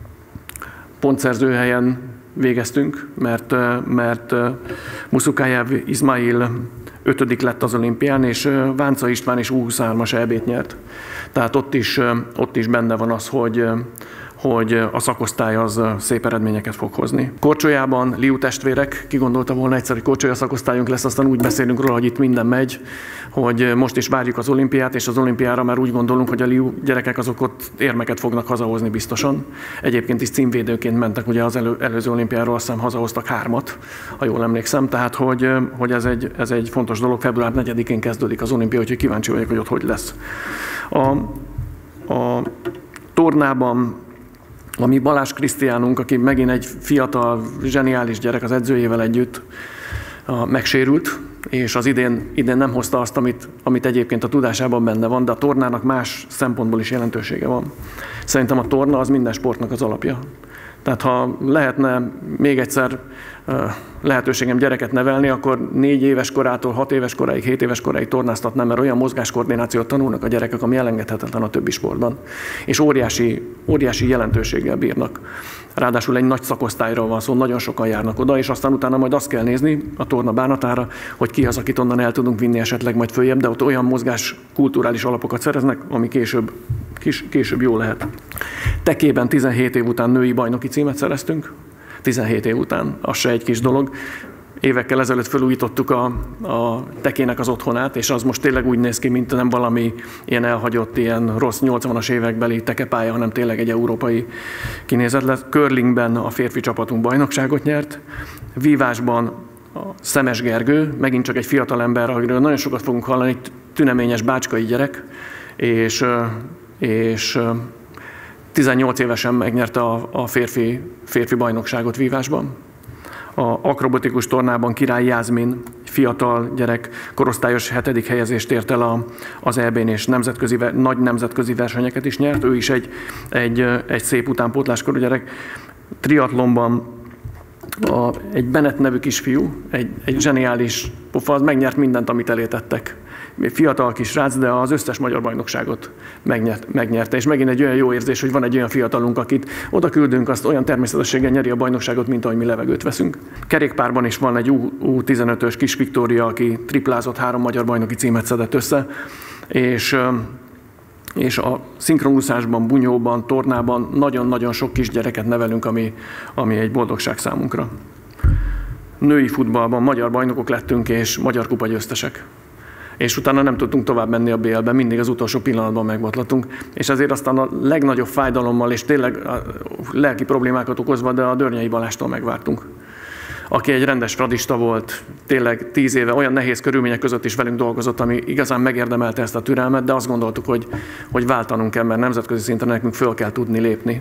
pontszerző helyen végeztünk, mert, mert Muszukájev Izmail ötödik lett az olimpián, és Vánca István is U huszonhármas é bét nyert. Tehát ott is, ott is benne van az, hogy, hogy a szakosztály az szép eredményeket fog hozni. Korcsolyában Liu testvérek, ki gondolta volna egyszer, hogy korcsolya szakosztályunk lesz, aztán úgy beszélünk róla, hogy itt minden megy, hogy most is várjuk az olimpiát, és az olimpiára már úgy gondolunk, hogy a Liu gyerekek azok ott érmeket fognak hazahozni biztosan. Egyébként is címvédőként mentek, ugye az elő, előző olimpiáról azt hiszem hazahoztak hármat, ha jól emlékszem, tehát hogy, hogy ez, egy, ez egy fontos dolog, február negyedikén kezdődik az olimpia, úgyhogy kíváncsi vagyok, hogy ott hogy lesz. A, a tornában a mi Balázs Krisztiánunk, aki megint egy fiatal, zseniális gyerek az edzőjével együtt a, megsérült, és az idén, idén nem hozta azt, amit, amit egyébként a tudásában benne van, de a tornának más szempontból is jelentősége van. Szerintem a torna az minden sportnak az alapja. Tehát ha lehetne még egyszer lehetőségem gyereket nevelni, akkor négy éves korától hat éves koráig, hét éves koráig tornáztatnám, mert olyan mozgáskoordinációt tanulnak a gyerekek, ami elengedhetetlen a többi sportban. És óriási, óriási jelentőséggel bírnak. Ráadásul egy nagy szakosztályról van szó, nagyon sokan járnak oda, és aztán utána majd azt kell nézni a torna bánatára, hogy ki az, akit onnan el tudunk vinni esetleg majd följebb, de ott olyan mozgás kulturális alapokat szereznek, ami később, kis, később jó lehet. Tekében tizenhét év után női bajnoki címet szereztünk, tizenhét év után, az se egy kis dolog. Évekkel ezelőtt felújítottuk a, a tekének az otthonát, és az most tényleg úgy néz ki, mint nem valami ilyen elhagyott, ilyen rossz nyolcvanas évekbeli tekepálya, hanem tényleg egy európai kinézet lett. Curlingben a férfi csapatunk bajnokságot nyert, vívásban a Szemes Gergő, megint csak egy fiatal ember, akiről nagyon sokat fogunk hallani, tüneményes bácskai gyerek, és, és tizennyolc évesen megnyerte a, a férfi, férfi bajnokságot vívásban. A akrobatikus tornában Király Jászmin, fiatal gyerek, korosztályos hetedik helyezést ért el a, az é bén, és nemzetközi, nagy nemzetközi versenyeket is nyert. Ő is egy, egy, egy szép utánpótláskorú gyerek. Triatlonban a, egy Bennett nevű kisfiú, egy, egy zseniális pofa, az megnyert mindent, amit elétettek. Fiatal kis srác, de az összes magyar bajnokságot megnyert, megnyerte. És megint egy olyan jó érzés, hogy van egy olyan fiatalunk, akit oda küldünk, azt olyan természetességgel nyeri a bajnokságot, mint ahogy mi levegőt veszünk. Kerékpárban is van egy U tizenötös kis Viktória, aki triplázott, három magyar bajnoki címet szedett össze, és, és a szinkronúszásban, bunyóban, tornában nagyon-nagyon sok kisgyereket nevelünk, ami, ami egy boldogság számunkra. Női futballban magyar bajnokok lettünk, és magyar kupa győztesek. És utána nem tudtunk tovább menni a bé el-be, mindig az utolsó pillanatban megbotlatunk. És ezért aztán a legnagyobb fájdalommal, és tényleg a lelki problémákat okozva, de a Dörnyei Balástól megvártunk. aki egy rendes radista volt, tényleg tíz éve olyan nehéz körülmények között is velünk dolgozott, ami igazán megérdemelte ezt a türelmet, de azt gondoltuk, hogy, hogy váltanunk kell, mert nemzetközi szinten nekünk föl kell tudni lépni.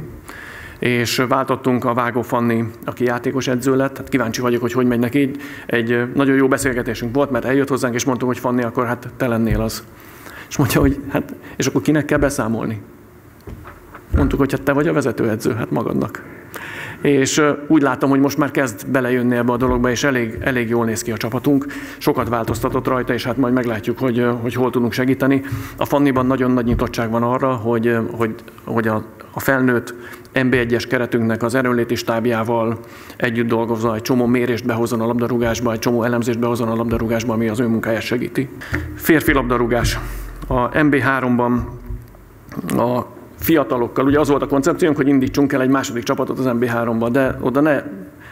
És váltottunk a Vágó Fanni, aki játékos edző lett, hát kíváncsi vagyok, hogy hogy megy neki. Egy nagyon jó beszélgetésünk volt, mert eljött hozzánk, és mondtuk, hogy Fanni, akkor hát te lennél az. És mondja, hogy hát, és akkor kinek kell beszámolni? Mondtuk, hogy hát te vagy a vezetőedző, hát magadnak. És úgy látom, hogy most már kezd belejönni ebbe a dologba, és elég, elég jól néz ki a csapatunk. Sokat változtatott rajta, és hát majd meglátjuk, hogy, hogy hol tudunk segíteni. A Fanniban nagyon nagy nyitottság van arra, hogy, hogy, hogy a, a felnőtt en bé egyes keretünknek az erőnléti stábjával együtt dolgozva, egy csomó mérést behozzon a labdarúgásba, egy csomó elemzést behozzon a labdarúgásba, ami az ő munkáját segíti. Férfi labdarúgás. A en bé háromban a fiatalokkal, ugye az volt a koncepciónk, hogy indítsunk el egy második csapatot az en bé háromba, de oda ne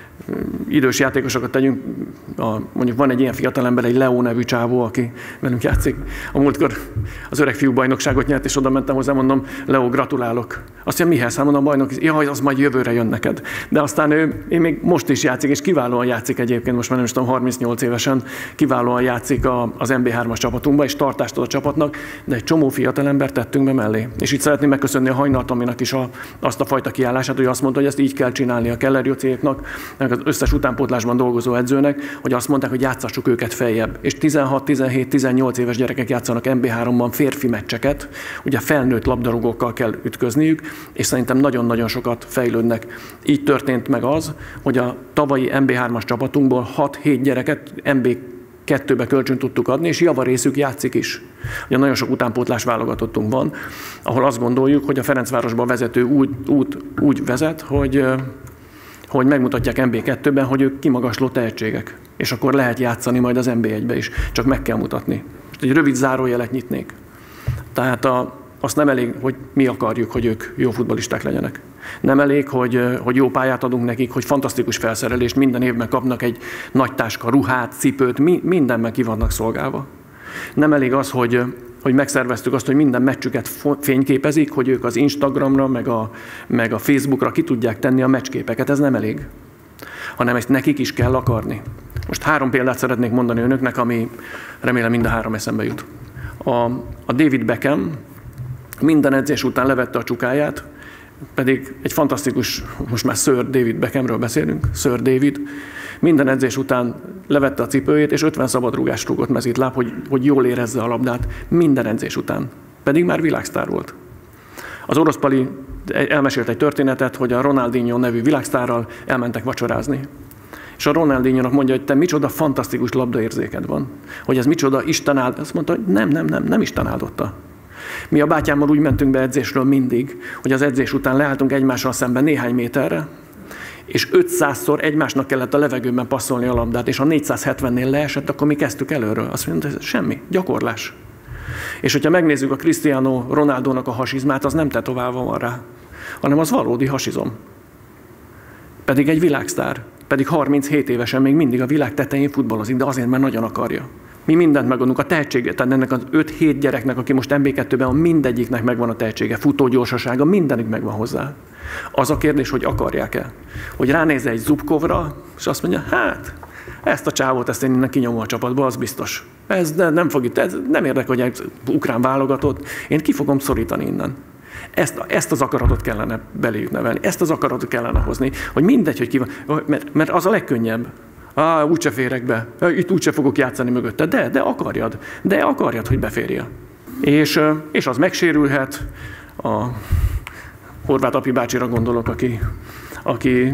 idős játékosokat tegyünk, a, mondjuk van egy ilyen fiatalember, egy Leo nevű csávó, aki velünk játszik. A múltkor az öreg fiú bajnokságot nyert, és oda mentem hozzá, mondom, Leo, gratulálok. Azt mondja, mihez? Hát mondom, bajnok, jaj, az majd jövőre jön neked. De aztán ő, én még most is játszik, és kiválóan játszik egyébként, most már nem is tudom, harmincnyolc évesen, kiválóan játszik a, az en bé hármas csapatunkba, és tartást ad a csapatnak, de egy csomó fiatalember tettünk be mellé. És itt szeretném megköszönni a Hajnal Tominak is a, azt a fajta kiállását, hogy azt mondta, hogy ezt így kell csinálni a Keller Jociéknak, az összes utánpótlásban dolgozó edzőnek, hogy azt mondták, hogy játszassuk őket feljebb. És tizenhat, tizenhét, tizennyolc éves gyerekek játszanak en bé háromban férfi meccseket, ugye felnőtt labdarúgókkal kell ütközniük, és szerintem nagyon-nagyon sokat fejlődnek. Így történt meg az, hogy a tavalyi en bé hármas csapatunkból hat-hét gyereket en bé kettőbe kölcsön tudtuk adni, és javarészük játszik is. Ugye nagyon sok utánpótlás válogatottunk van, ahol azt gondoljuk, hogy a Ferencvárosban vezető út, út úgy vezet, hogy hogy megmutatják en bé kettőben, hogy ők kimagasló tehetségek, és akkor lehet játszani majd az en bé egybe is, csak meg kell mutatni. Most egy rövid zárójelet nyitnék. Tehát a, azt nem elég, hogy mi akarjuk, hogy ők jó futballisták legyenek. Nem elég, hogy, hogy jó pályát adunk nekik, hogy fantasztikus felszerelést, minden évben kapnak egy nagy táska, ruhát, cipőt, mi, mindenben ki vannak szolgálva. Nem elég az, hogy hogy megszerveztük azt, hogy minden meccsüket fényképezik, hogy ők az Instagramra, meg a, meg a Facebookra ki tudják tenni a meccsképeket. Ez nem elég, hanem ezt nekik is kell akarni. Most három példát szeretnék mondani önöknek, ami remélem mind a három eszembe jut. A, a David Beckham minden edzés után levette a csukáját, pedig egy fantasztikus, most már Sir David Beckhamről beszélünk, Sir David, minden edzés után levette a cipőjét, és ötven szabadrúgást rúgott mezítláb, hogy, hogy jól érezze a labdát, minden edzés után. Pedig már világsztár volt. Az orosz Pali elmesélt egy történetet, hogy a Ronaldinho nevű világsztárral elmentek vacsorázni. És a Ronaldinho-nak mondja, hogy te micsoda fantasztikus labdaérzéked van. Hogy ez micsoda Isten áld. Azt mondta, hogy nem, nem, nem, nem Isten áldotta. Mi a bátyámmal úgy mentünk be edzésről mindig, hogy az edzés után leálltunk egymással szemben néhány méterre, és ötszázszor egymásnak kellett a levegőben passzolni a labdát, és ha négyszázhetvennél leesett, akkor mi kezdtük előről. Azt mondta, ez semmi, gyakorlás. És hogyha megnézzük a Cristiano Ronaldónak a hasizmát, az nem tetoválva van rá, hanem az valódi hasizom. Pedig egy világsztár, pedig harminchét évesen még mindig a világ tetején futballozik, de azért, mert nagyon akarja. Mi mindent megadunk, a tehetséget, tehát ennek az öt-hét gyereknek, aki most en bé kettőben van, mindegyiknek megvan a tehetsége, futógyorsasága, mindenük megvan hozzá. Az a kérdés, hogy akarják-e. Hogy ránézze egy Zubkovra, és azt mondja, hát, ezt a csávót, ezt én innen kinyomom a csapatba, az biztos. Ez nem fog itt, ez nem érdekel, hogy egy ukrán válogatott, én ki fogom szorítani innen. Ezt, ezt az akaratot kellene beléjük nevelni, ezt az akaratot kellene hozni, hogy mindegy, hogy ki van, mert, mert az a legkönnyebb. Á, úgyse férek be, itt úgyse fogok játszani mögötte, de, de akarjad, de akarjad, hogy beférje. És, és az megsérülhet, a Horváth Api bácsira gondolok, aki, aki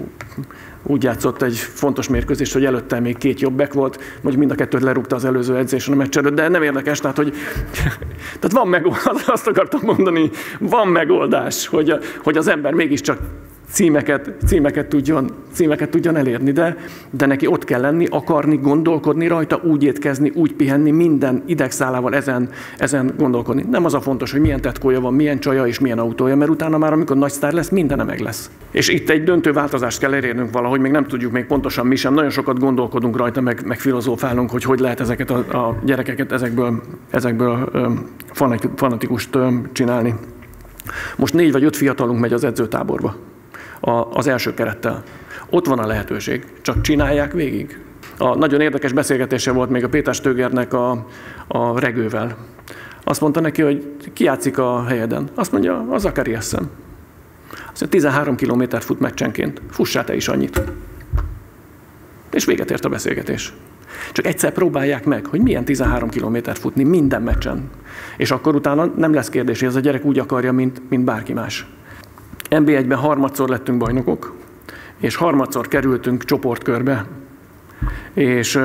úgy játszott egy fontos mérkőzést, hogy előtte még két jobbek volt, vagy mind a kettőt lerúgta az előző edzésen a meccs előtt, de nem érdekes, tehát, hogy tehát van megoldás, azt akartam mondani, van megoldás, hogy, hogy az ember mégiscsak címeket, címeket, tudjon, címeket tudjon elérni, de, de neki ott kell lenni, akarni, gondolkodni rajta, úgy étkezni, úgy pihenni, minden idegszálával ezen, ezen gondolkodni. Nem az a fontos, hogy milyen tetkója van, milyen csaja és milyen autója, mert utána már, amikor nagy sztár lesz, mindene meg lesz. És itt egy döntő változást kell elérnünk valahogy, még nem tudjuk még pontosan mi sem, nagyon sokat gondolkodunk rajta, meg, meg filozófálunk, hogy hogy lehet ezeket a, a gyerekeket ezekből, ezekből ö, fanatikust ö, csinálni. Most négy vagy öt fiatalunk megy az edzőtáborba. az első kerettel. Ott van a lehetőség, csak csinálják végig. A nagyon érdekes beszélgetése volt még a Péter Stögernek a, a Regővel. Azt mondta neki, hogy ki játszik a helyeden. Azt mondja, a Zakariasen. Azt mondja, tizenhárom kilométert fut meccsenként. Fussál te is annyit. És véget ért a beszélgetés. Csak egyszer próbálják meg, hogy milyen tizenhárom kilométert futni minden meccsen. És akkor utána nem lesz kérdés, hogy ez a gyerek úgy akarja, mint, mint bárki más. en bé egyben harmadszor lettünk bajnokok, és harmadszor kerültünk csoportkörbe, és,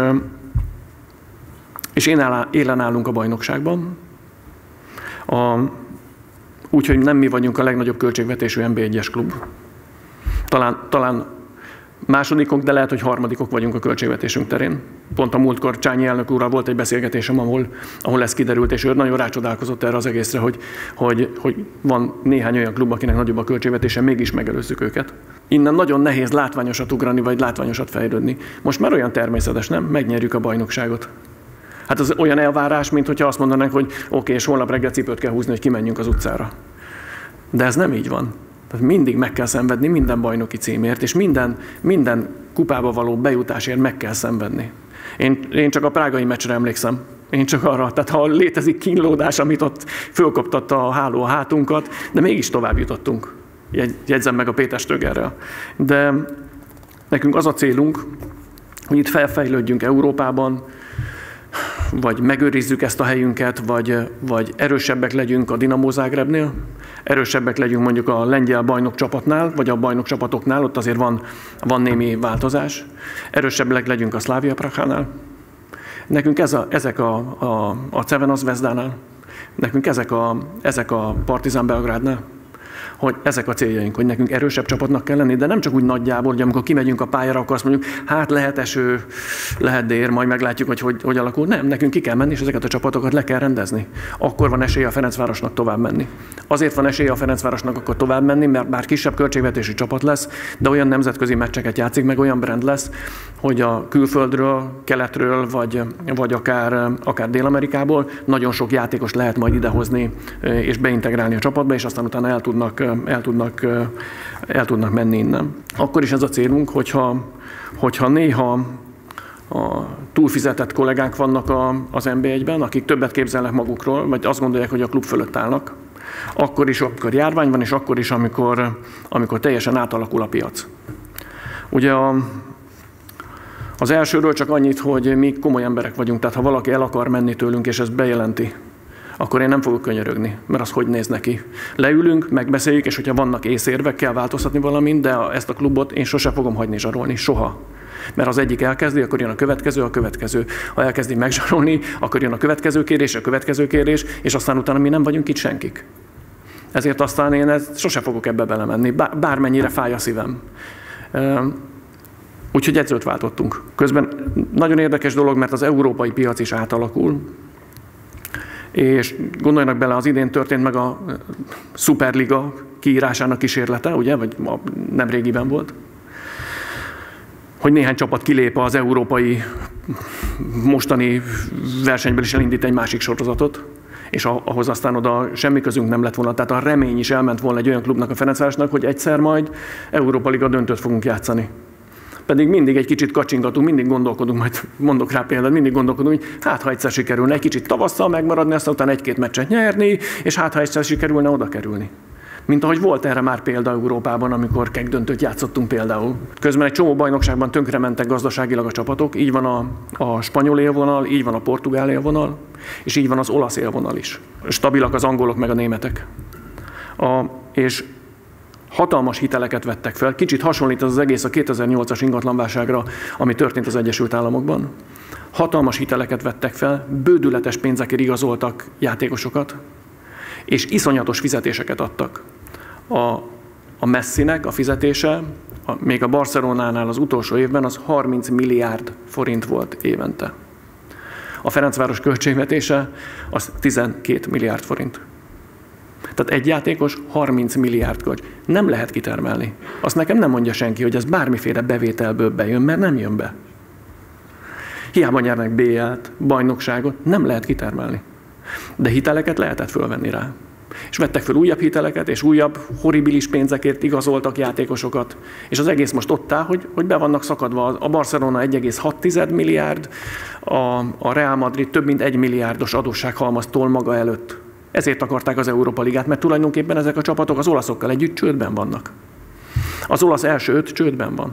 és élen állunk a bajnokságban. A, úgyhogy nem mi vagyunk a legnagyobb költségvetésű en bé egyes klub. Talán, talán másodikok, de lehet, hogy harmadikok vagyunk a költségvetésünk terén. Pont a múltkor Csányi elnök úrral volt egy beszélgetésem, ahol, ahol ez kiderült, és ő nagyon rácsodálkozott erre az egészre, hogy, hogy, hogy van néhány olyan klub, akinek nagyobb a költségvetése, mégis megelőzzük őket. Innen nagyon nehéz látványosat ugrani, vagy látványosat fejlődni. Most már olyan természetes, nem? Megnyerjük a bajnokságot. Hát az olyan elvárás, mint hogyha azt mondanánk, hogy oké, okay, és holnap reggel cipőt kell húzni, hogy kimenjünk az utcára. De ez nem így van. Tehát mindig meg kell szenvedni minden bajnoki címért, és minden, minden kupába való bejutásért meg kell szenvedni. Én, én csak a prágai meccsre emlékszem. Én csak arra, tehát ha létezik kínlódás, amit ott fölkoptatta a háló a hátunkat, de mégis tovább jutottunk. Jegyzem meg a Péter Stögerrel. De nekünk az a célunk, hogy itt felfejlődjünk Európában, vagy megőrizzük ezt a helyünket, vagy, vagy erősebbek legyünk a Dinamo Zágrebnél, erősebbek legyünk mondjuk a lengyel bajnok csapatnál, vagy a bajnok csapatoknál, ott azért van, van némi változás. Erősebbek legyünk a Slavia Prahánál. Nekünk ez a, ezek a, a, a Crvena Zvezdánál, nekünk ezek a, ezek a Partizan Belgrádnál, hogy ezek a céljaink, hogy nekünk erősebb csapatnak kell lenni, de nem csak úgy nagyjából, hogy amikor kimegyünk a pályára, akkor azt mondjuk, hát lehet eső, lehet dér, majd meglátjuk, hogy, hogy hogy alakul. Nem, nekünk ki kell menni, és ezeket a csapatokat le kell rendezni. Akkor van esélye a Ferencvárosnak tovább menni. Azért van esélye a Ferencvárosnak akkor tovább menni, mert bár kisebb költségvetésű csapat lesz, de olyan nemzetközi meccseket játszik, meg olyan brand lesz, hogy a külföldről, keletről, vagy, vagy akár, akár Dél-Amerikából nagyon sok játékos lehet majd idehozni és beintegrálni a csapatba, és aztán utána el tudnak, el tudnak, el tudnak menni innen. Akkor is ez a célunk, hogyha, hogyha néha a túlfizetett kollégák vannak a, az en bé egyben, akik többet képzelnek magukról, vagy azt gondolják, hogy a klub fölött állnak, akkor is, amikor járvány van, és akkor is, amikor, amikor teljesen átalakul a piac. Ugye a, az elsőről csak annyit, hogy mi komoly emberek vagyunk, tehát ha valaki el akar menni tőlünk, és ezt bejelenti, akkor én nem fogok könyörögni, mert az hogy néz neki. Leülünk, megbeszéljük, és hogyha vannak észérvek, kell változtatni valamint, de ezt a klubot én sose fogom hagyni zsarolni, soha. Mert az egyik elkezdi, akkor jön a következő, a következő. Ha elkezdi megzsarolni, akkor jön a következő kérés, a következő kérés, és aztán utána mi nem vagyunk itt senkik. Ezért aztán én ezt sose fogok ebbe belemenni, bármennyire fáj a szívem. Úgyhogy edzőt váltottunk. Közben nagyon érdekes dolog, mert az európai piac is átalakul, és gondoljanak bele, az idén történt meg a Superliga kiírásának kísérlete, ugye, vagy nem régiben volt, hogy néhány csapat kilép az európai mostani versenyből is elindít egy másik sorozatot, és ahhoz aztán oda semmi közünk nem lett volna. Tehát a remény is elment volna egy olyan klubnak, a Ferencvárosnak, hogy egyszer majd Európa Liga döntőt fogunk játszani. Pedig mindig egy kicsit kacsingatunk, mindig gondolkodunk, majd mondok rá példát, mindig gondolkodunk, hogy hát ha egyszer sikerülne egy kicsit tavasszal megmaradni, aztán utána egy-két meccset nyerni, és hát ha egyszer sikerülne oda kerülni. Mint ahogy volt erre már példa Európában, amikor kegdöntőt játszottunk például. Közben egy csomó bajnokságban tönkrementek gazdaságilag a csapatok, így van a, a spanyol élvonal, így van a portugál élvonal, és így van az olasz élvonal is. Stabilak az angolok meg a németek. A, és hatalmas hiteleket vettek fel, kicsit hasonlít az, az egész a kétezer-nyolcas ingatlanválságra, ami történt az Egyesült Államokban. Hatalmas hiteleket vettek fel, bődületes pénzekért igazoltak játékosokat, és iszonyatos fizetéseket adtak. A, a Messinek a fizetése, a, még a Barcelonánál az utolsó évben, az harminc milliárd forint volt évente. A Ferencváros költségvetése az tizenkét milliárd forint. Tehát egy játékos harminc milliárd kölcs. Nem lehet kitermelni. Azt nekem nem mondja senki, hogy ez bármiféle bevételből bejön, mert nem jön be. Hiába nyernek bé el-t, bajnokságot, nem lehet kitermelni. De hiteleket lehetett fölvenni rá. És vettek fel újabb hiteleket, és újabb horribilis pénzekért igazoltak játékosokat. És az egész most ott áll, hogy, hogy be vannak szakadva. A Barcelona egy egész hat milliárd, a, a Real Madrid több mint egy milliárdos adóssághalmaz tol maga előtt. Ezért akarták az Európa Ligát, mert tulajdonképpen ezek a csapatok az olaszokkal együtt csődben vannak. Az olasz első öt csődben van.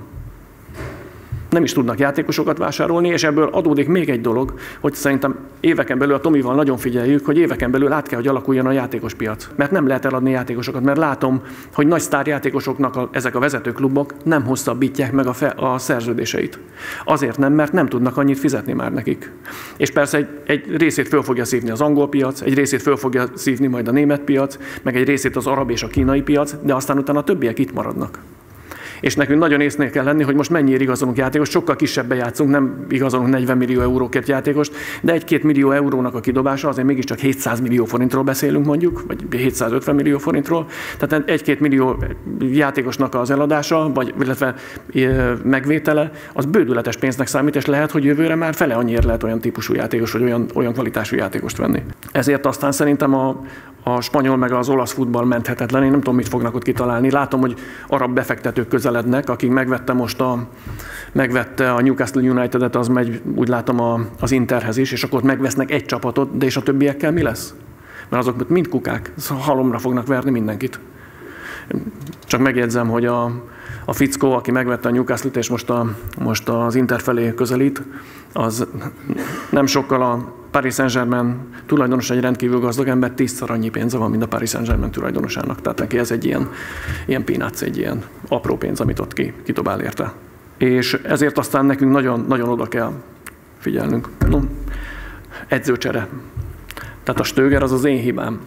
Nem is tudnak játékosokat vásárolni, és ebből adódik még egy dolog, hogy szerintem éveken belül, a Tomival nagyon figyeljük, hogy éveken belül át kell, hogy alakuljon a játékospiac. Mert nem lehet eladni játékosokat, mert látom, hogy nagy sztárjátékosoknak a, ezek a vezetőklubok nem hosszabbítják meg a, fe, a szerződéseit. Azért nem, mert nem tudnak annyit fizetni már nekik. És persze egy, egy részét föl fogja szívni az angol piac, egy részét föl fogja szívni majd a német piac, meg egy részét az arab és a kínai piac, de aztán utána a többiek itt maradnak. És nekünk nagyon észnél kell lenni, hogy most mennyire igazolunk játékost, sokkal kisebben játszunk, nem igazolunk negyven millió eurókért játékost, de egy-két millió eurónak a kidobása, azért mégiscsak hétszáz millió forintról beszélünk mondjuk, vagy hétszázötven millió forintról, tehát egy-két millió játékosnak az eladása, vagy illetve megvétele, az bődületes pénznek számít, és lehet, hogy jövőre már fele annyiért lehet olyan típusú játékos, vagy olyan, olyan kvalitású játékost venni. Ezért aztán szerintem a, a spanyol meg az olasz futball menthetetlen, én nem tudom, mit fognak ott kitalálni. Látom, hogy arab befektetők közelednek, akik megvette most a, megvette a Newcastle United-et, az megy, úgy látom, a, az Interhez is, és akkor ott megvesznek egy csapatot, de és a többiekkel mi lesz? Mert azok mind kukák, halomra fognak verni mindenkit. Csak megjegyzem, hogy a, a fickó, aki megvette a Newcastle-t, és most, a, most az Inter felé közelít, az nem sokkal a Paris Saint-Germain tulajdonos, egy rendkívül gazdag ember, tízszer annyi pénze van, mint a Paris Saint-Germain tulajdonosának. Tehát neki ez egy ilyen, ilyen peanuts, egy ilyen apró pénz, amit ott ki, kitobál érte. És ezért aztán nekünk nagyon, nagyon oda kell figyelnünk. No, edzőcsere. Tehát a Stöger az az én hibám.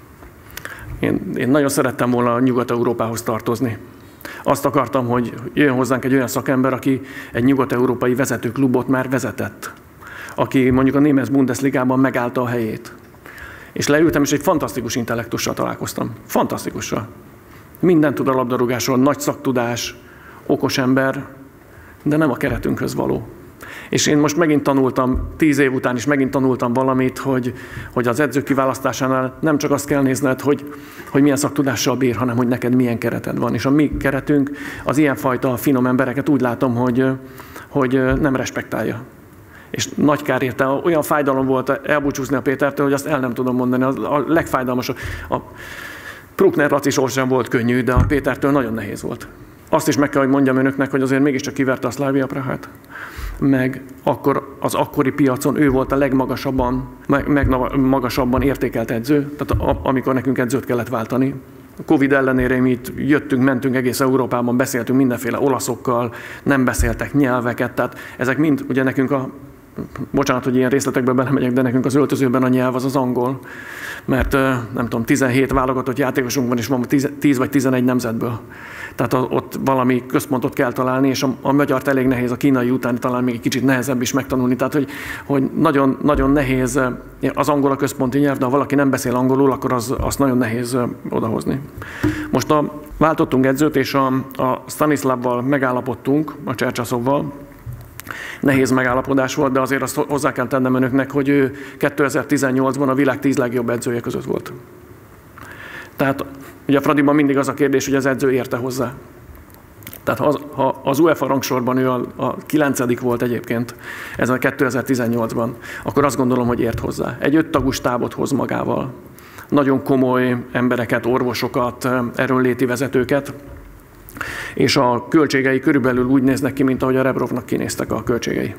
Én, én nagyon szerettem volna Nyugat-Európához tartozni. Azt akartam, hogy jön hozzánk egy olyan szakember, aki egy nyugat-európai vezetőklubot már vezetett, aki mondjuk a német Bundesligában megállta a helyét. És leültem, és egy fantasztikus intellektussal találkoztam. Fantasztikussal. Minden tud a labdarúgásról, nagy szaktudás, okos ember, de nem a keretünkhöz való. És én most megint tanultam, tíz év után is megint tanultam valamit, hogy, hogy az edzők kiválasztásánál nem csak azt kell nézned, hogy, hogy milyen szaktudással bír, hanem hogy neked milyen kereted van. És a mi keretünk az ilyenfajta finom embereket úgy látom, hogy, hogy nem respektálja. És nagy kár érte, olyan fájdalom volt elbúcsúzni a Pétertől, hogy azt el nem tudom mondani. A legfájdalmasabb. A Bruckner Laci sor sem volt könnyű, de a Pétertől nagyon nehéz volt. Azt is meg kell, hogy mondjam önöknek, hogy azért mégiscsak kiverte a Slavia Prahát. Meg akkor az akkori piacon ő volt a legmagasabban, megmagasabban értékelt edző, tehát a, amikor nekünk edzőt kellett váltani. A Covid ellenére mi itt jöttünk, mentünk egész Európában, beszéltünk mindenféle olaszokkal, nem beszéltek nyelveket, tehát ezek mind ugye nekünk a, bocsánat, hogy ilyen részletekbe belemegyek, de nekünk az öltözőben a nyelv az az angol, mert nem tudom, tizenhét válogatott játékosunk van, és van tíz vagy tizenegy nemzetből. Tehát ott valami központot kell találni, és a, a magyart elég nehéz, a kínai után talán még egy kicsit nehezebb is megtanulni. Tehát, hogy, hogy nagyon, nagyon nehéz, az angol a központi nyelv, de ha valaki nem beszél angolul, akkor az, azt nagyon nehéz odahozni. Most a, váltottunk edzőt, és a, a Stanislavval megállapodtunk, a Csercsaszovval. Nehéz megállapodás volt, de azért azt hozzá kell tennem önöknek, hogy ő kétezer-tizennyolcban a világ tíz legjobb edzője között volt. Tehát ugye a Fradiban mindig az a kérdés, hogy az edző érte hozzá. Tehát ha, ha az UEFA rangsorban ő a, a kilencedik volt egyébként, ez a kétezer-tizennyolcban, akkor azt gondolom, hogy ért hozzá. Egy öttagú stábot hoz magával. Nagyon komoly embereket, orvosokat, erőnléti vezetőket, és a költségei körülbelül úgy néznek ki, mint ahogy a Rebrovnak kinéztek a költségei.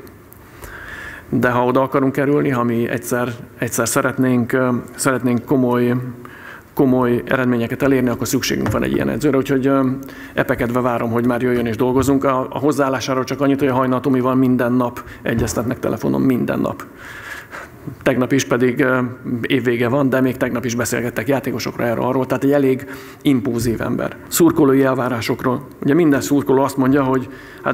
De ha oda akarunk kerülni, ha mi egyszer, egyszer szeretnénk, szeretnénk komoly, komoly eredményeket elérni, akkor szükségünk van egy ilyen edzőre, úgyhogy epekedve várom, hogy már jöjjön és dolgozunk. A, a hozzáállásáról csak annyit, hogy a Hajnal Tomival minden nap egyeztetnek telefonon, minden nap. Tegnap is pedig évvége van, de még tegnap is beszélgettek játékosokról, erről, arról, tehát egy elég impulzív ember. Szurkolói elvárásokról. Ugye minden szurkoló azt mondja, hogy hát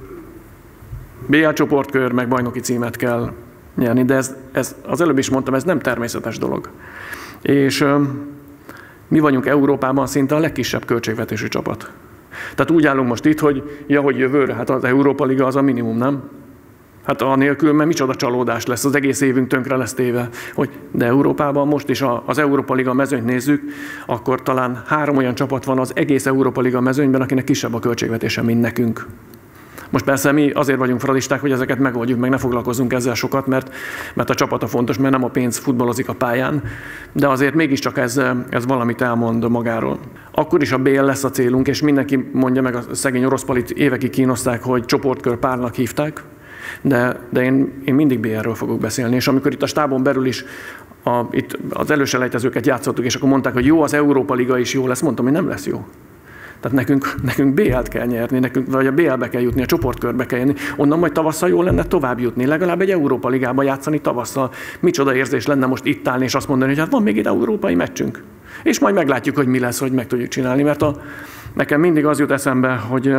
bé el csoportkör, meg bajnoki címet kell nyerni, de ez, ez, az előbb is mondtam, ez nem természetes dolog. És mi vagyunk Európában szinte a legkisebb költségvetésű csapat. Tehát úgy állunk most itt, hogy ja, hogy jövőre, hát az Európa Liga az a minimum, nem? Hát anélkül, mert micsoda csalódás lesz, az egész évünk tönkre lesz téve. Hogy de Európában most is az Európa Liga mezőnyt nézzük, akkor talán három olyan csapat van az egész Európa Liga mezőnyben, akinek kisebb a költségvetése, mint nekünk. Most persze mi azért vagyunk fradisták, hogy ezeket megoldjuk, meg ne foglalkozzunk ezzel sokat, mert, mert a csapata fontos, mert nem a pénz futballozik a pályán, de azért mégiscsak ez, ez valamit elmond magáról. Akkor is a bé el lesz a célunk, és mindenki mondja meg, a szegény orosz palit évekig kínozták, hogy csoportkör párnak hívták, de, de én, én mindig bé elről fogok beszélni, és amikor itt a stábon belül is a, itt az előselejtezőket játszottuk, és akkor mondták, hogy jó, az Európa Liga is jó lesz, mondtam, hogy nem lesz jó. Tehát nekünk, nekünk bé el-t kell nyerni, nekünk, vagy a bé el-be kell jutni, a csoportkörbe kell jönni. Onnan majd tavasszal jó lenne tovább jutni, legalább egy Európa Ligába játszani tavasszal. Micsoda érzés lenne most itt állni és azt mondani, hogy hát van még itt európai meccsünk. És majd meglátjuk, hogy mi lesz, hogy meg tudjuk csinálni. Mert a, nekem mindig az jut eszembe, hogy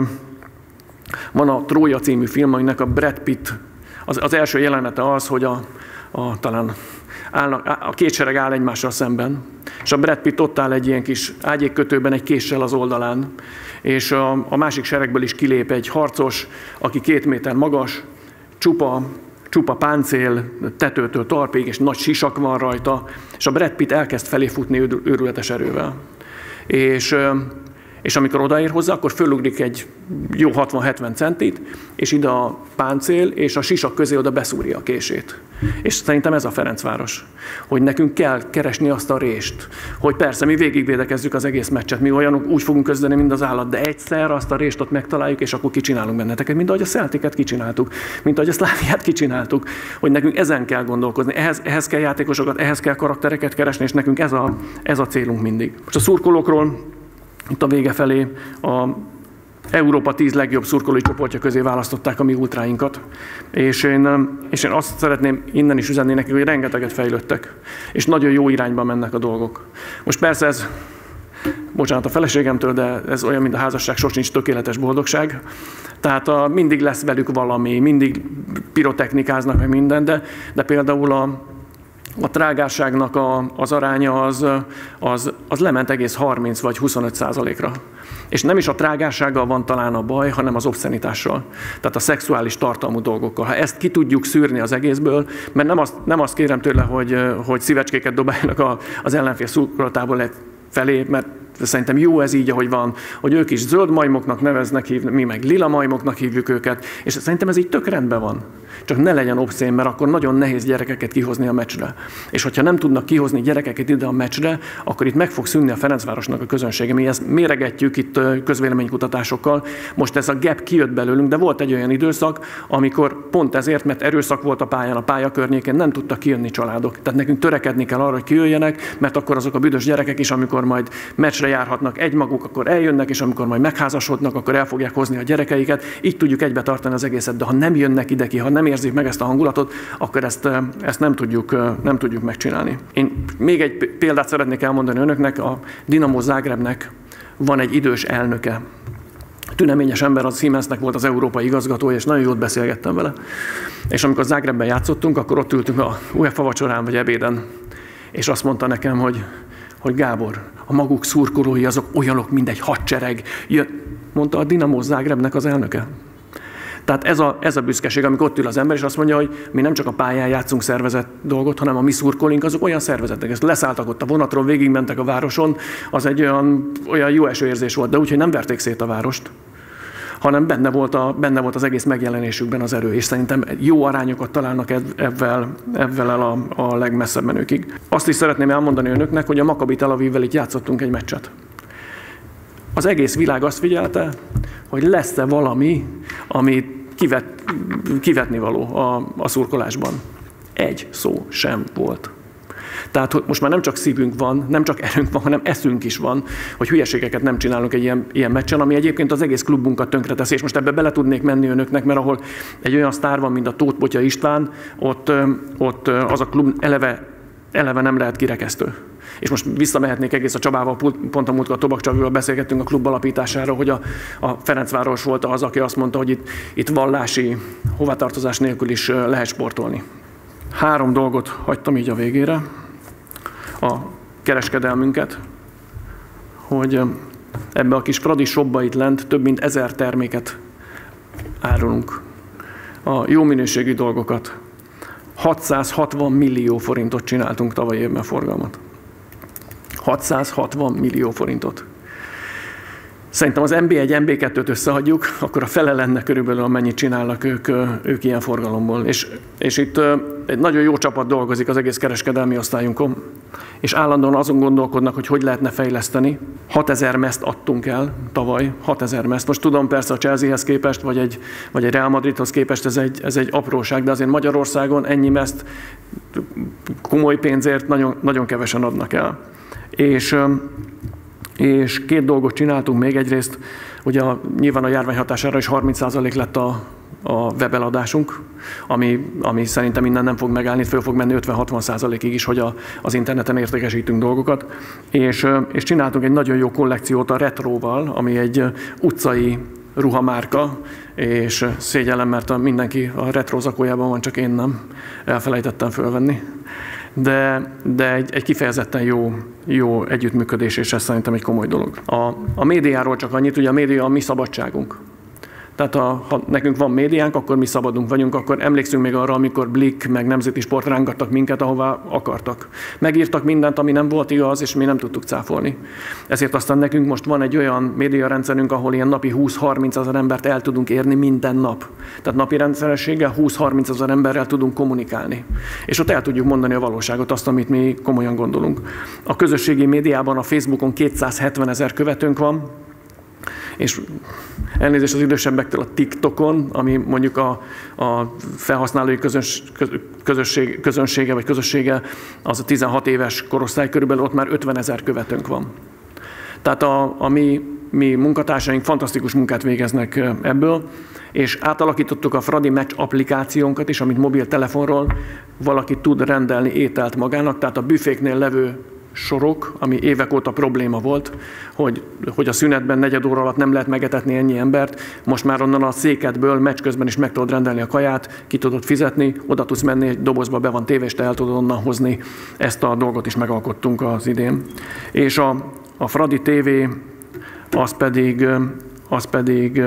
van a Trója című film, aminek a Brad Pitt, az, az első jelenete az, hogy a, a talán állnak, a két sereg áll egymással szemben, és a Brad Pitt ott áll egy ilyen kis ágyékkötőben egy késsel az oldalán, és a, a másik seregből is kilép egy harcos, aki két méter magas, csupa, csupa páncél, tetőtől talpig, és nagy sisak van rajta, és a Brad Pitt elkezd felé futni őrületes erővel. És, és amikor odaér hozzá, akkor fölugrik egy jó hatvan-hetven centit, és ide a páncél és a sisak közé oda beszúrja a kését. És szerintem ez a Ferencváros, hogy nekünk kell keresni azt a rést, hogy persze mi végigvédekezzük az egész meccset, mi olyanok úgy fogunk közdeni, mint az állat, de egyszer azt a rést ott megtaláljuk, és akkor kicsinálunk benneteket, mint ahogy a Celticet kicsináltuk, mint ahogy a Szláviát kicsináltuk, hogy nekünk ezen kell gondolkozni, ehhez, ehhez kell játékosokat, ehhez kell karaktereket keresni, és nekünk ez a, ez a célunk mindig. Most a szurkolókról, itt a vége felé a Európa tíz legjobb szurkolói csoportja közé választották a mi ultráinkat. És én, és én azt szeretném innen is üzenni nekik, hogy rengeteget fejlődtek, és nagyon jó irányba mennek a dolgok. Most persze ez, bocsánat a feleségemtől, de ez olyan, mint a házasság, sosincs tökéletes boldogság. Tehát a, mindig lesz velük valami, mindig pirotechnikáznak meg minden, de, de például a A trágárságnak a, az aránya az, az, az lement egész harminc vagy huszonöt százalékra. És nem is a trágársággal van talán a baj, hanem az obszenitással. Tehát a szexuális tartalmú dolgokkal. Ha ezt ki tudjuk szűrni az egészből, mert nem azt, nem azt kérem tőle, hogy, hogy szívecskéket dobáljanak a, az ellenfél szurkolatából felé, mert szerintem jó ez így, ahogy van, hogy ők is zöld majmoknak neveznek, hívni, mi meg lila majmoknak hívjuk őket, és szerintem ez így tök rendben van. Csak ne legyen obszén, mert akkor nagyon nehéz gyerekeket kihozni a meccsre. És hogyha nem tudnak kihozni gyerekeket ide a meccsre, akkor itt meg fog szűnni a Ferencvárosnak a közönsége. Mi ezt méregetjük itt közvéleménykutatásokkal. Most ez a gap kijött belőlünk, de volt egy olyan időszak, amikor pont ezért, mert erőszak volt a pályán, a pálya környékén, nem tudtak kijönni családok. Tehát nekünk törekedni kell arra, hogy kijöjjenek, mert akkor azok a büdös gyerekek is, amikor majd meccsre járhatnak egymaguk, akkor eljönnek, és amikor majd megházasodnak, akkor el fogják hozni a gyerekeiket. Így tudjuk egybe tartani az egészet, de ha nem jönnek ide ki, ha nem érzik meg ezt a hangulatot, akkor ezt, ezt nem, tudjuk, nem tudjuk megcsinálni. Én még egy példát szeretnék elmondani önöknek, a Dinamo Zágrebnek van egy idős elnöke. Tüneményes ember, az Siemensnek volt az európai igazgatója, és nagyon jót beszélgettem vele. És amikor Zágrebben játszottunk, akkor ott ültünk a UEFA vacsorán vagy ebéden, és azt mondta nekem, hogy hogy Gábor, a maguk szurkolói azok olyanok, mint egy hadsereg. Jön, mondta a Dinamo Zágrebnek az elnöke. Tehát ez a, ez a büszkeség, amikor ott ül az ember, és azt mondja, hogy mi nem csak a pályán játszunk szervezett dolgot, hanem a mi szurkolóink azok olyan szervezetek. Ezt leszálltak ott a vonatról, végigmentek a városon, az egy olyan, olyan jó esőérzés volt, de úgyhogy nem verték szét a várost, hanem benne volt, a, benne volt az egész megjelenésükben az erő, és szerintem jó arányokat találnak ebben, ebben el a, a legmesszebb menőkig. Azt is szeretném elmondani önöknek, hogy a Maccabi Tel Avivvel itt játszottunk egy meccset. Az egész világ azt figyelte, hogy lesz-e valami, ami kivet, kivetni való a, a szurkolásban. Egy szó sem volt. Tehát most már nem csak szívünk van, nem csak erőnk van, hanem eszünk is van, hogy hülyeségeket nem csinálunk egy ilyen, ilyen meccsen, ami egyébként az egész klubunkat tönkreteszi. És most ebbe bele tudnék menni önöknek, mert ahol egy olyan sztár van, mint a Tóth Botya István, ott, ott az a klub eleve, eleve nem lehet kirekesztő. És most visszamehetnék egész a Csabával, pont a múltkor a Tobak Csabival beszélgettünk a klub alapításáról, hogy a, a Ferencváros volt az, aki azt mondta, hogy itt, itt vallási hovatartozás nélkül is lehet sportolni. Három dolgot hagytam így a végére. A kereskedelmünket, hogy ebbe a kis Fradi shopba itt lent több mint ezer terméket árulunk. a jó minőségű dolgokat. hatszázhatvan millió forintot csináltunk tavaly évben forgalmat. hatszázhatvan millió forintot. Szerintem az em bé egy, em bé kettőt összehagyjuk, akkor a fele lenne körülbelül, amennyit csinálnak ők, ők ilyen forgalomból. És, és itt egy nagyon jó csapat dolgozik az egész kereskedelmi osztályunkon, és állandóan azon gondolkodnak, hogy hogy lehetne fejleszteni. hatezer meszt adtunk el tavaly, hatezer meszt. Most tudom, persze a Chelseahez képest, vagy egy, vagy egy Real Madridhoz képest ez egy, ez egy apróság, de azért Magyarországon ennyi meszt komoly pénzért nagyon, nagyon kevesen adnak el. És És két dolgot csináltunk még. Egyrészt, ugye a, nyilván a járvány hatására is harminc százalék lett a, a webeladásunk, ami, ami szerintem innen nem fog megállni, föl fog menni ötven-hatvan százalékig is, hogy a, az interneten értékesítünk dolgokat. És, és csináltunk egy nagyon jó kollekciót a Retroval, ami egy utcai ruhamárka, és szégyellem, mert a, mindenki a retro zakójában van, csak én nem. Elfelejtettem fölvenni. De, de egy, egy kifejezetten jó, jó együttműködés, és ez szerintem egy komoly dolog. A, a médiáról csak annyit, ugye a média a mi szabadságunk. Tehát a, ha nekünk van médiánk, akkor mi szabadunk vagyunk, akkor emlékszünk még arra, amikor Blick meg Nemzeti Sport rángattak minket, ahová akartak. Megírtak mindent, ami nem volt igaz, és mi nem tudtuk cáfolni. Ezért aztán nekünk most van egy olyan médiarendszerünk, ahol ilyen napi húsz-harminc ezer embert el tudunk érni minden nap. Tehát napi rendszerességgel húsz-harminc ezer emberrel tudunk kommunikálni. És ott el tudjuk mondani a valóságot, azt, amit mi komolyan gondolunk. A közösségi médiában, a Facebookon kétszázhetven ezer követőnk van, és elnézést az idősebbektől, a TikTokon, ami mondjuk a, a felhasználói közöns, közösség, közönsége vagy közössége, az a tizenhat éves korosztály körülbelül, ott már ötven ezer követőnk van. Tehát a, a mi, mi munkatársaink fantasztikus munkát végeznek ebből, és átalakítottuk a Fradi Match applikációnkat is, amit mobiltelefonról valaki tud rendelni ételt magának, tehát a büféknél levő sorok, ami évek óta probléma volt, hogy, hogy a szünetben negyed óra alatt nem lehet megetetni ennyi embert, most már onnan a székedből meccs közben is meg tudod rendelni a kaját, ki tudod fizetni, oda tudsz menni, egy dobozba be van téve, és te el tudod onnan hozni. Ezt a dolgot is megalkottunk az idén. És a, a Fradi té vé az pedig, az pedig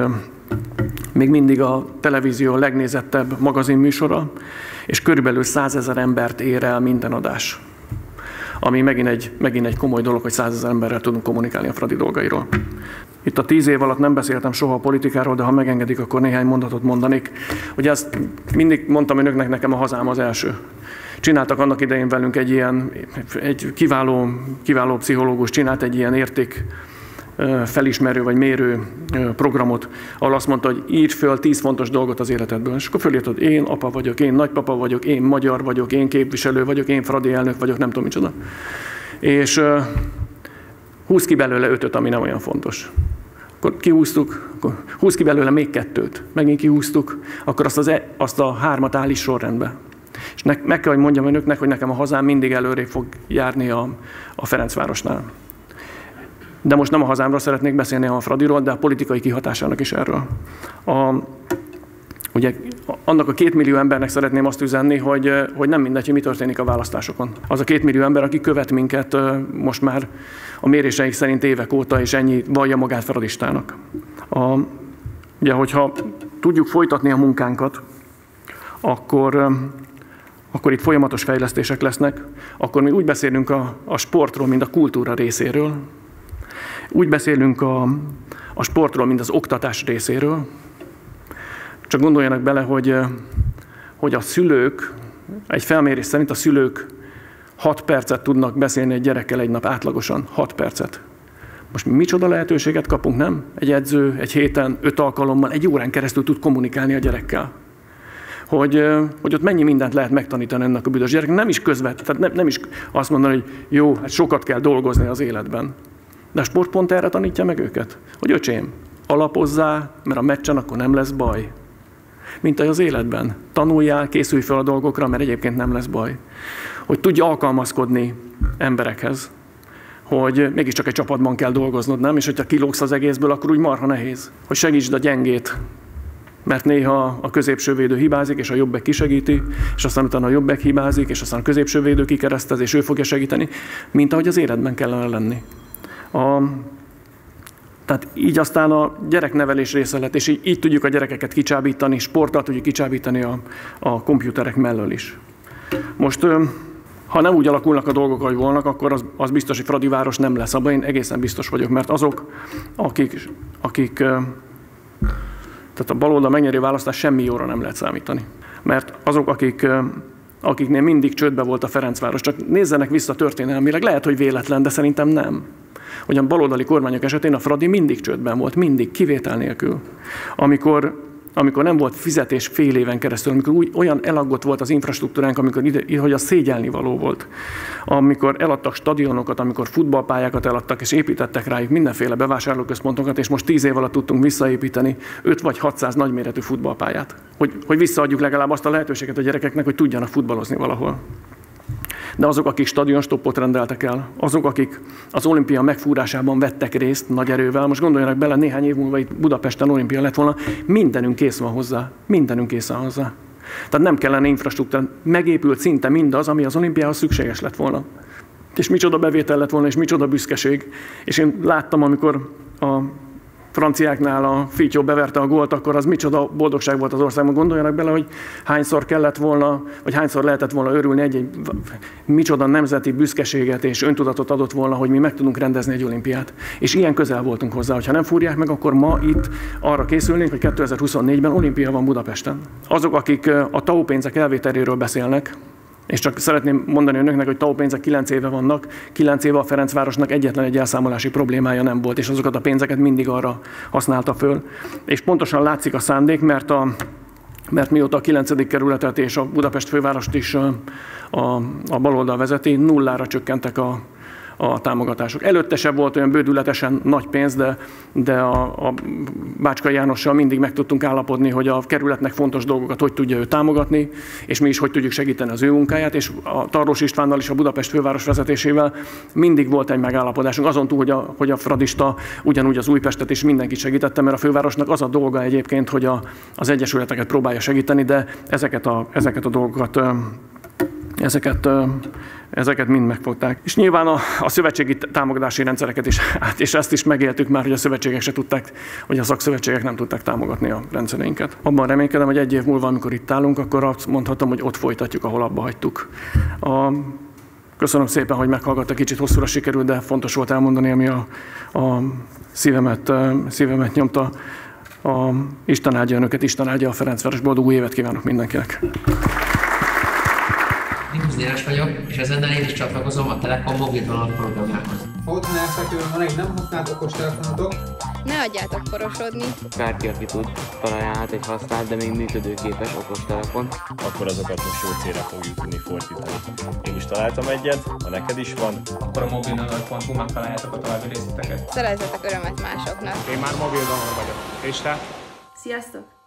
még mindig a televízió legnézettebb magazinműsora, és körülbelül százezer embert ér el minden adás. Ami megint egy, megint egy komoly dolog, hogy százezer emberrel tudunk kommunikálni a Fradi dolgairól. Itt a tíz év alatt nem beszéltem soha a politikáról, de ha megengedik, akkor néhány mondatot mondanék. Ugye ezt mindig mondtam önöknek, nekem a hazám az első. Csináltak annak idején velünk egy ilyen, egy kiváló, kiváló pszichológus csinált egy ilyen érték felismerő vagy mérő programot, ahol azt mondta, hogy írd föl tíz fontos dolgot az életedből. És akkor fölírtad, én apa vagyok, én nagypapa vagyok, én magyar vagyok, én képviselő vagyok, én Fradi elnök vagyok, nem tudom micsoda. És uh, húz ki belőle ötöt, ami nem olyan fontos. Akkor kihúztuk, akkor húz ki belőle még kettőt, megint kihúztuk, akkor azt, az e, azt a hármat állíts sorrendbe. És ne, meg kell, hogy mondjam önöknek, hogy nekem a hazám mindig előrébb fog járni a, a Ferencvárosnál. De most nem a hazámról szeretnék beszélni, hanem a Fradiról, de a politikai kihatásának is erről. A, ugye annak a két millió embernek szeretném azt üzenni, hogy, hogy nem mindegy, hogy mi történik a választásokon. Az a két millió ember, aki követ minket most már a méréseik szerint évek óta, és ennyi vallja magát fradistának. A, ugye, hogyha tudjuk folytatni a munkánkat, akkor, akkor itt folyamatos fejlesztések lesznek, akkor mi úgy beszélünk a, a sportról, mint a kultúra részéről, úgy beszélünk a, a sportról, mint az oktatás részéről. Csak gondoljanak bele, hogy, hogy a szülők, egy felmérés szerint a szülők hat percet tudnak beszélni egy gyerekkel egy nap átlagosan. hat percet. Most micsoda lehetőséget kapunk, nem? Egy edző egy héten, öt alkalommal, egy órán keresztül tud kommunikálni a gyerekkel. Hogy, hogy ott mennyi mindent lehet megtanítani ennek a büdös gyereknek. Nem is közvet, tehát nem, nem is azt mondani, hogy jó, hát sokat kell dolgozni az életben. De a sport pont erre tanítja meg őket, hogy öcsém, alapozzál, mert a meccsen akkor nem lesz baj. Mint az életben. Tanuljál, készülj fel a dolgokra, mert egyébként nem lesz baj. Hogy tudj alkalmazkodni emberekhez, hogy mégiscsak egy csapatban kell dolgoznod, nem? És hogyha kilógsz az egészből, akkor úgy marha nehéz. Hogy segítsd a gyengét, mert néha a középső védő hibázik, és a jobbek kisegíti, és aztán utána a jobbek hibázik, és aztán a középső védő kikeresztez, és ő fogja segíteni, mint ahogy az életben kellene lenni. A, Tehát így aztán a gyereknevelés része lett, és így, így tudjuk a gyerekeket kicsábítani, sporttal tudjuk kicsábítani a, a komputerek mellől is. Most, ha nem úgy alakulnak a dolgok, ahogy volnak, akkor az, az biztos, hogy Fradiváros nem lesz abban, én egészen biztos vagyok, mert azok, akik, akik tehát a baloldal megnyeri választás, semmi jóra nem lehet számítani. Mert azok, akik, akiknél mindig csődbe volt a Ferencváros, csak nézzenek vissza történelmileg, lehet, hogy véletlen, de szerintem nem. Hogy a baloldali kormányok esetén a Fradi mindig csődben volt, mindig, kivétel nélkül. Amikor, amikor nem volt fizetés fél éven keresztül, amikor úgy, olyan elaggott volt az infrastruktúránk, amikor ide, hogy a szégyelni való volt. Amikor eladtak stadionokat, amikor futballpályákat eladtak, és építettek rájuk mindenféle bevásárlóközpontokat, és most tíz év alatt tudtunk visszaépíteni öt vagy hatszáz nagyméretű futballpályát. Hogy, hogy visszaadjuk legalább azt a lehetőséget a gyerekeknek, hogy tudjanak futballozni valahol. De azok, akik stadionstoppot rendeltek el, azok, akik az olimpia megfúrásában vettek részt nagy erővel, most gondoljanak bele, néhány év múlva itt Budapesten olimpia lett volna, mindenünk kész van hozzá, mindenünk kész van hozzá. Tehát nem kellene infrastruktúra, megépült szinte mindaz, ami az olimpiához szükséges lett volna. És micsoda bevétel lett volna, és micsoda büszkeség. És én láttam, amikor a franciáknál a Fityó beverte a gólt, akkor az micsoda boldogság volt az országban. Gondoljanak bele, hogy hányszor kellett volna, vagy hányszor lehetett volna örülni egy-egy, micsoda nemzeti büszkeséget és öntudatot adott volna, hogy mi meg tudunk rendezni egy olimpiát. És ilyen közel voltunk hozzá, hogyha nem fúrják meg, akkor ma itt arra készülnénk, hogy kétezer-huszonnégyben olimpia van Budapesten. Azok, akik a té á u pénzek elvételéről beszélnek, és csak szeretném mondani önöknek, hogy té á u pénzek kilenc éve vannak, kilenc éve a Ferencvárosnak egyetlen egy elszámolási problémája nem volt, és azokat a pénzeket mindig arra használta föl. És pontosan látszik a szándék, mert, a, mert mióta a kilencedik kerületet és a Budapest fővárost is a, a, a baloldal vezeti, nullára csökkentek a a támogatások. Előtte sem volt olyan bődületesen nagy pénz, de, de a, a Bácskai Jánossal mindig meg tudtunk állapodni, hogy a kerületnek fontos dolgokat hogy tudja ő támogatni, és mi is hogy tudjuk segíteni az ő munkáját, és a Tarlós Istvánnal és a Budapest főváros vezetésével mindig volt egy megállapodásunk, azon túl, hogy a, hogy a fradista ugyanúgy az Újpestet is mindenkit segítette, mert a fővárosnak az a dolga egyébként, hogy a, az egyesületeket próbálja segíteni, de ezeket a, ezeket a dolgokat Ezeket, ezeket mind megfogták. És nyilván a, a szövetségi támogatási rendszereket is, hát, és ezt is megéltük már, hogy a szövetségek se tudták, hogy a szakszövetségek nem tudták támogatni a rendszereinket. Abban reménykedem, hogy egy év múlva, amikor itt állunk, akkor azt mondhatom, hogy ott folytatjuk, ahol abba hagytuk. A, köszönöm szépen, hogy meghallgattak, kicsit hosszúra sikerült, de fontos volt elmondani, ami a, a szívemet, szívemet nyomta. A, Isten áldja önöket, Isten áldja a Ferencváros, boldog új évet kívánok mindenkinek! Nikusz Dénes vagyok, és ezennel én is csatlakozom a Telekom mobilvonal programjához. Ha otthon elfekvően van egy nem használt okostelefonotok, ne adjátok porosodni. Bárki, aki tud, találhat egy használt, de még működőképes okostelefon. Akkor azokat most jó célra fogjuk tudni fordítani. Én is találtam egyet, ha neked is van, akkor a mobilnodor pont hu megtaláljátok a további részleteket. Szerezzetek örömet másoknak. Én már mobildonor vagyok. És te? Sziasztok!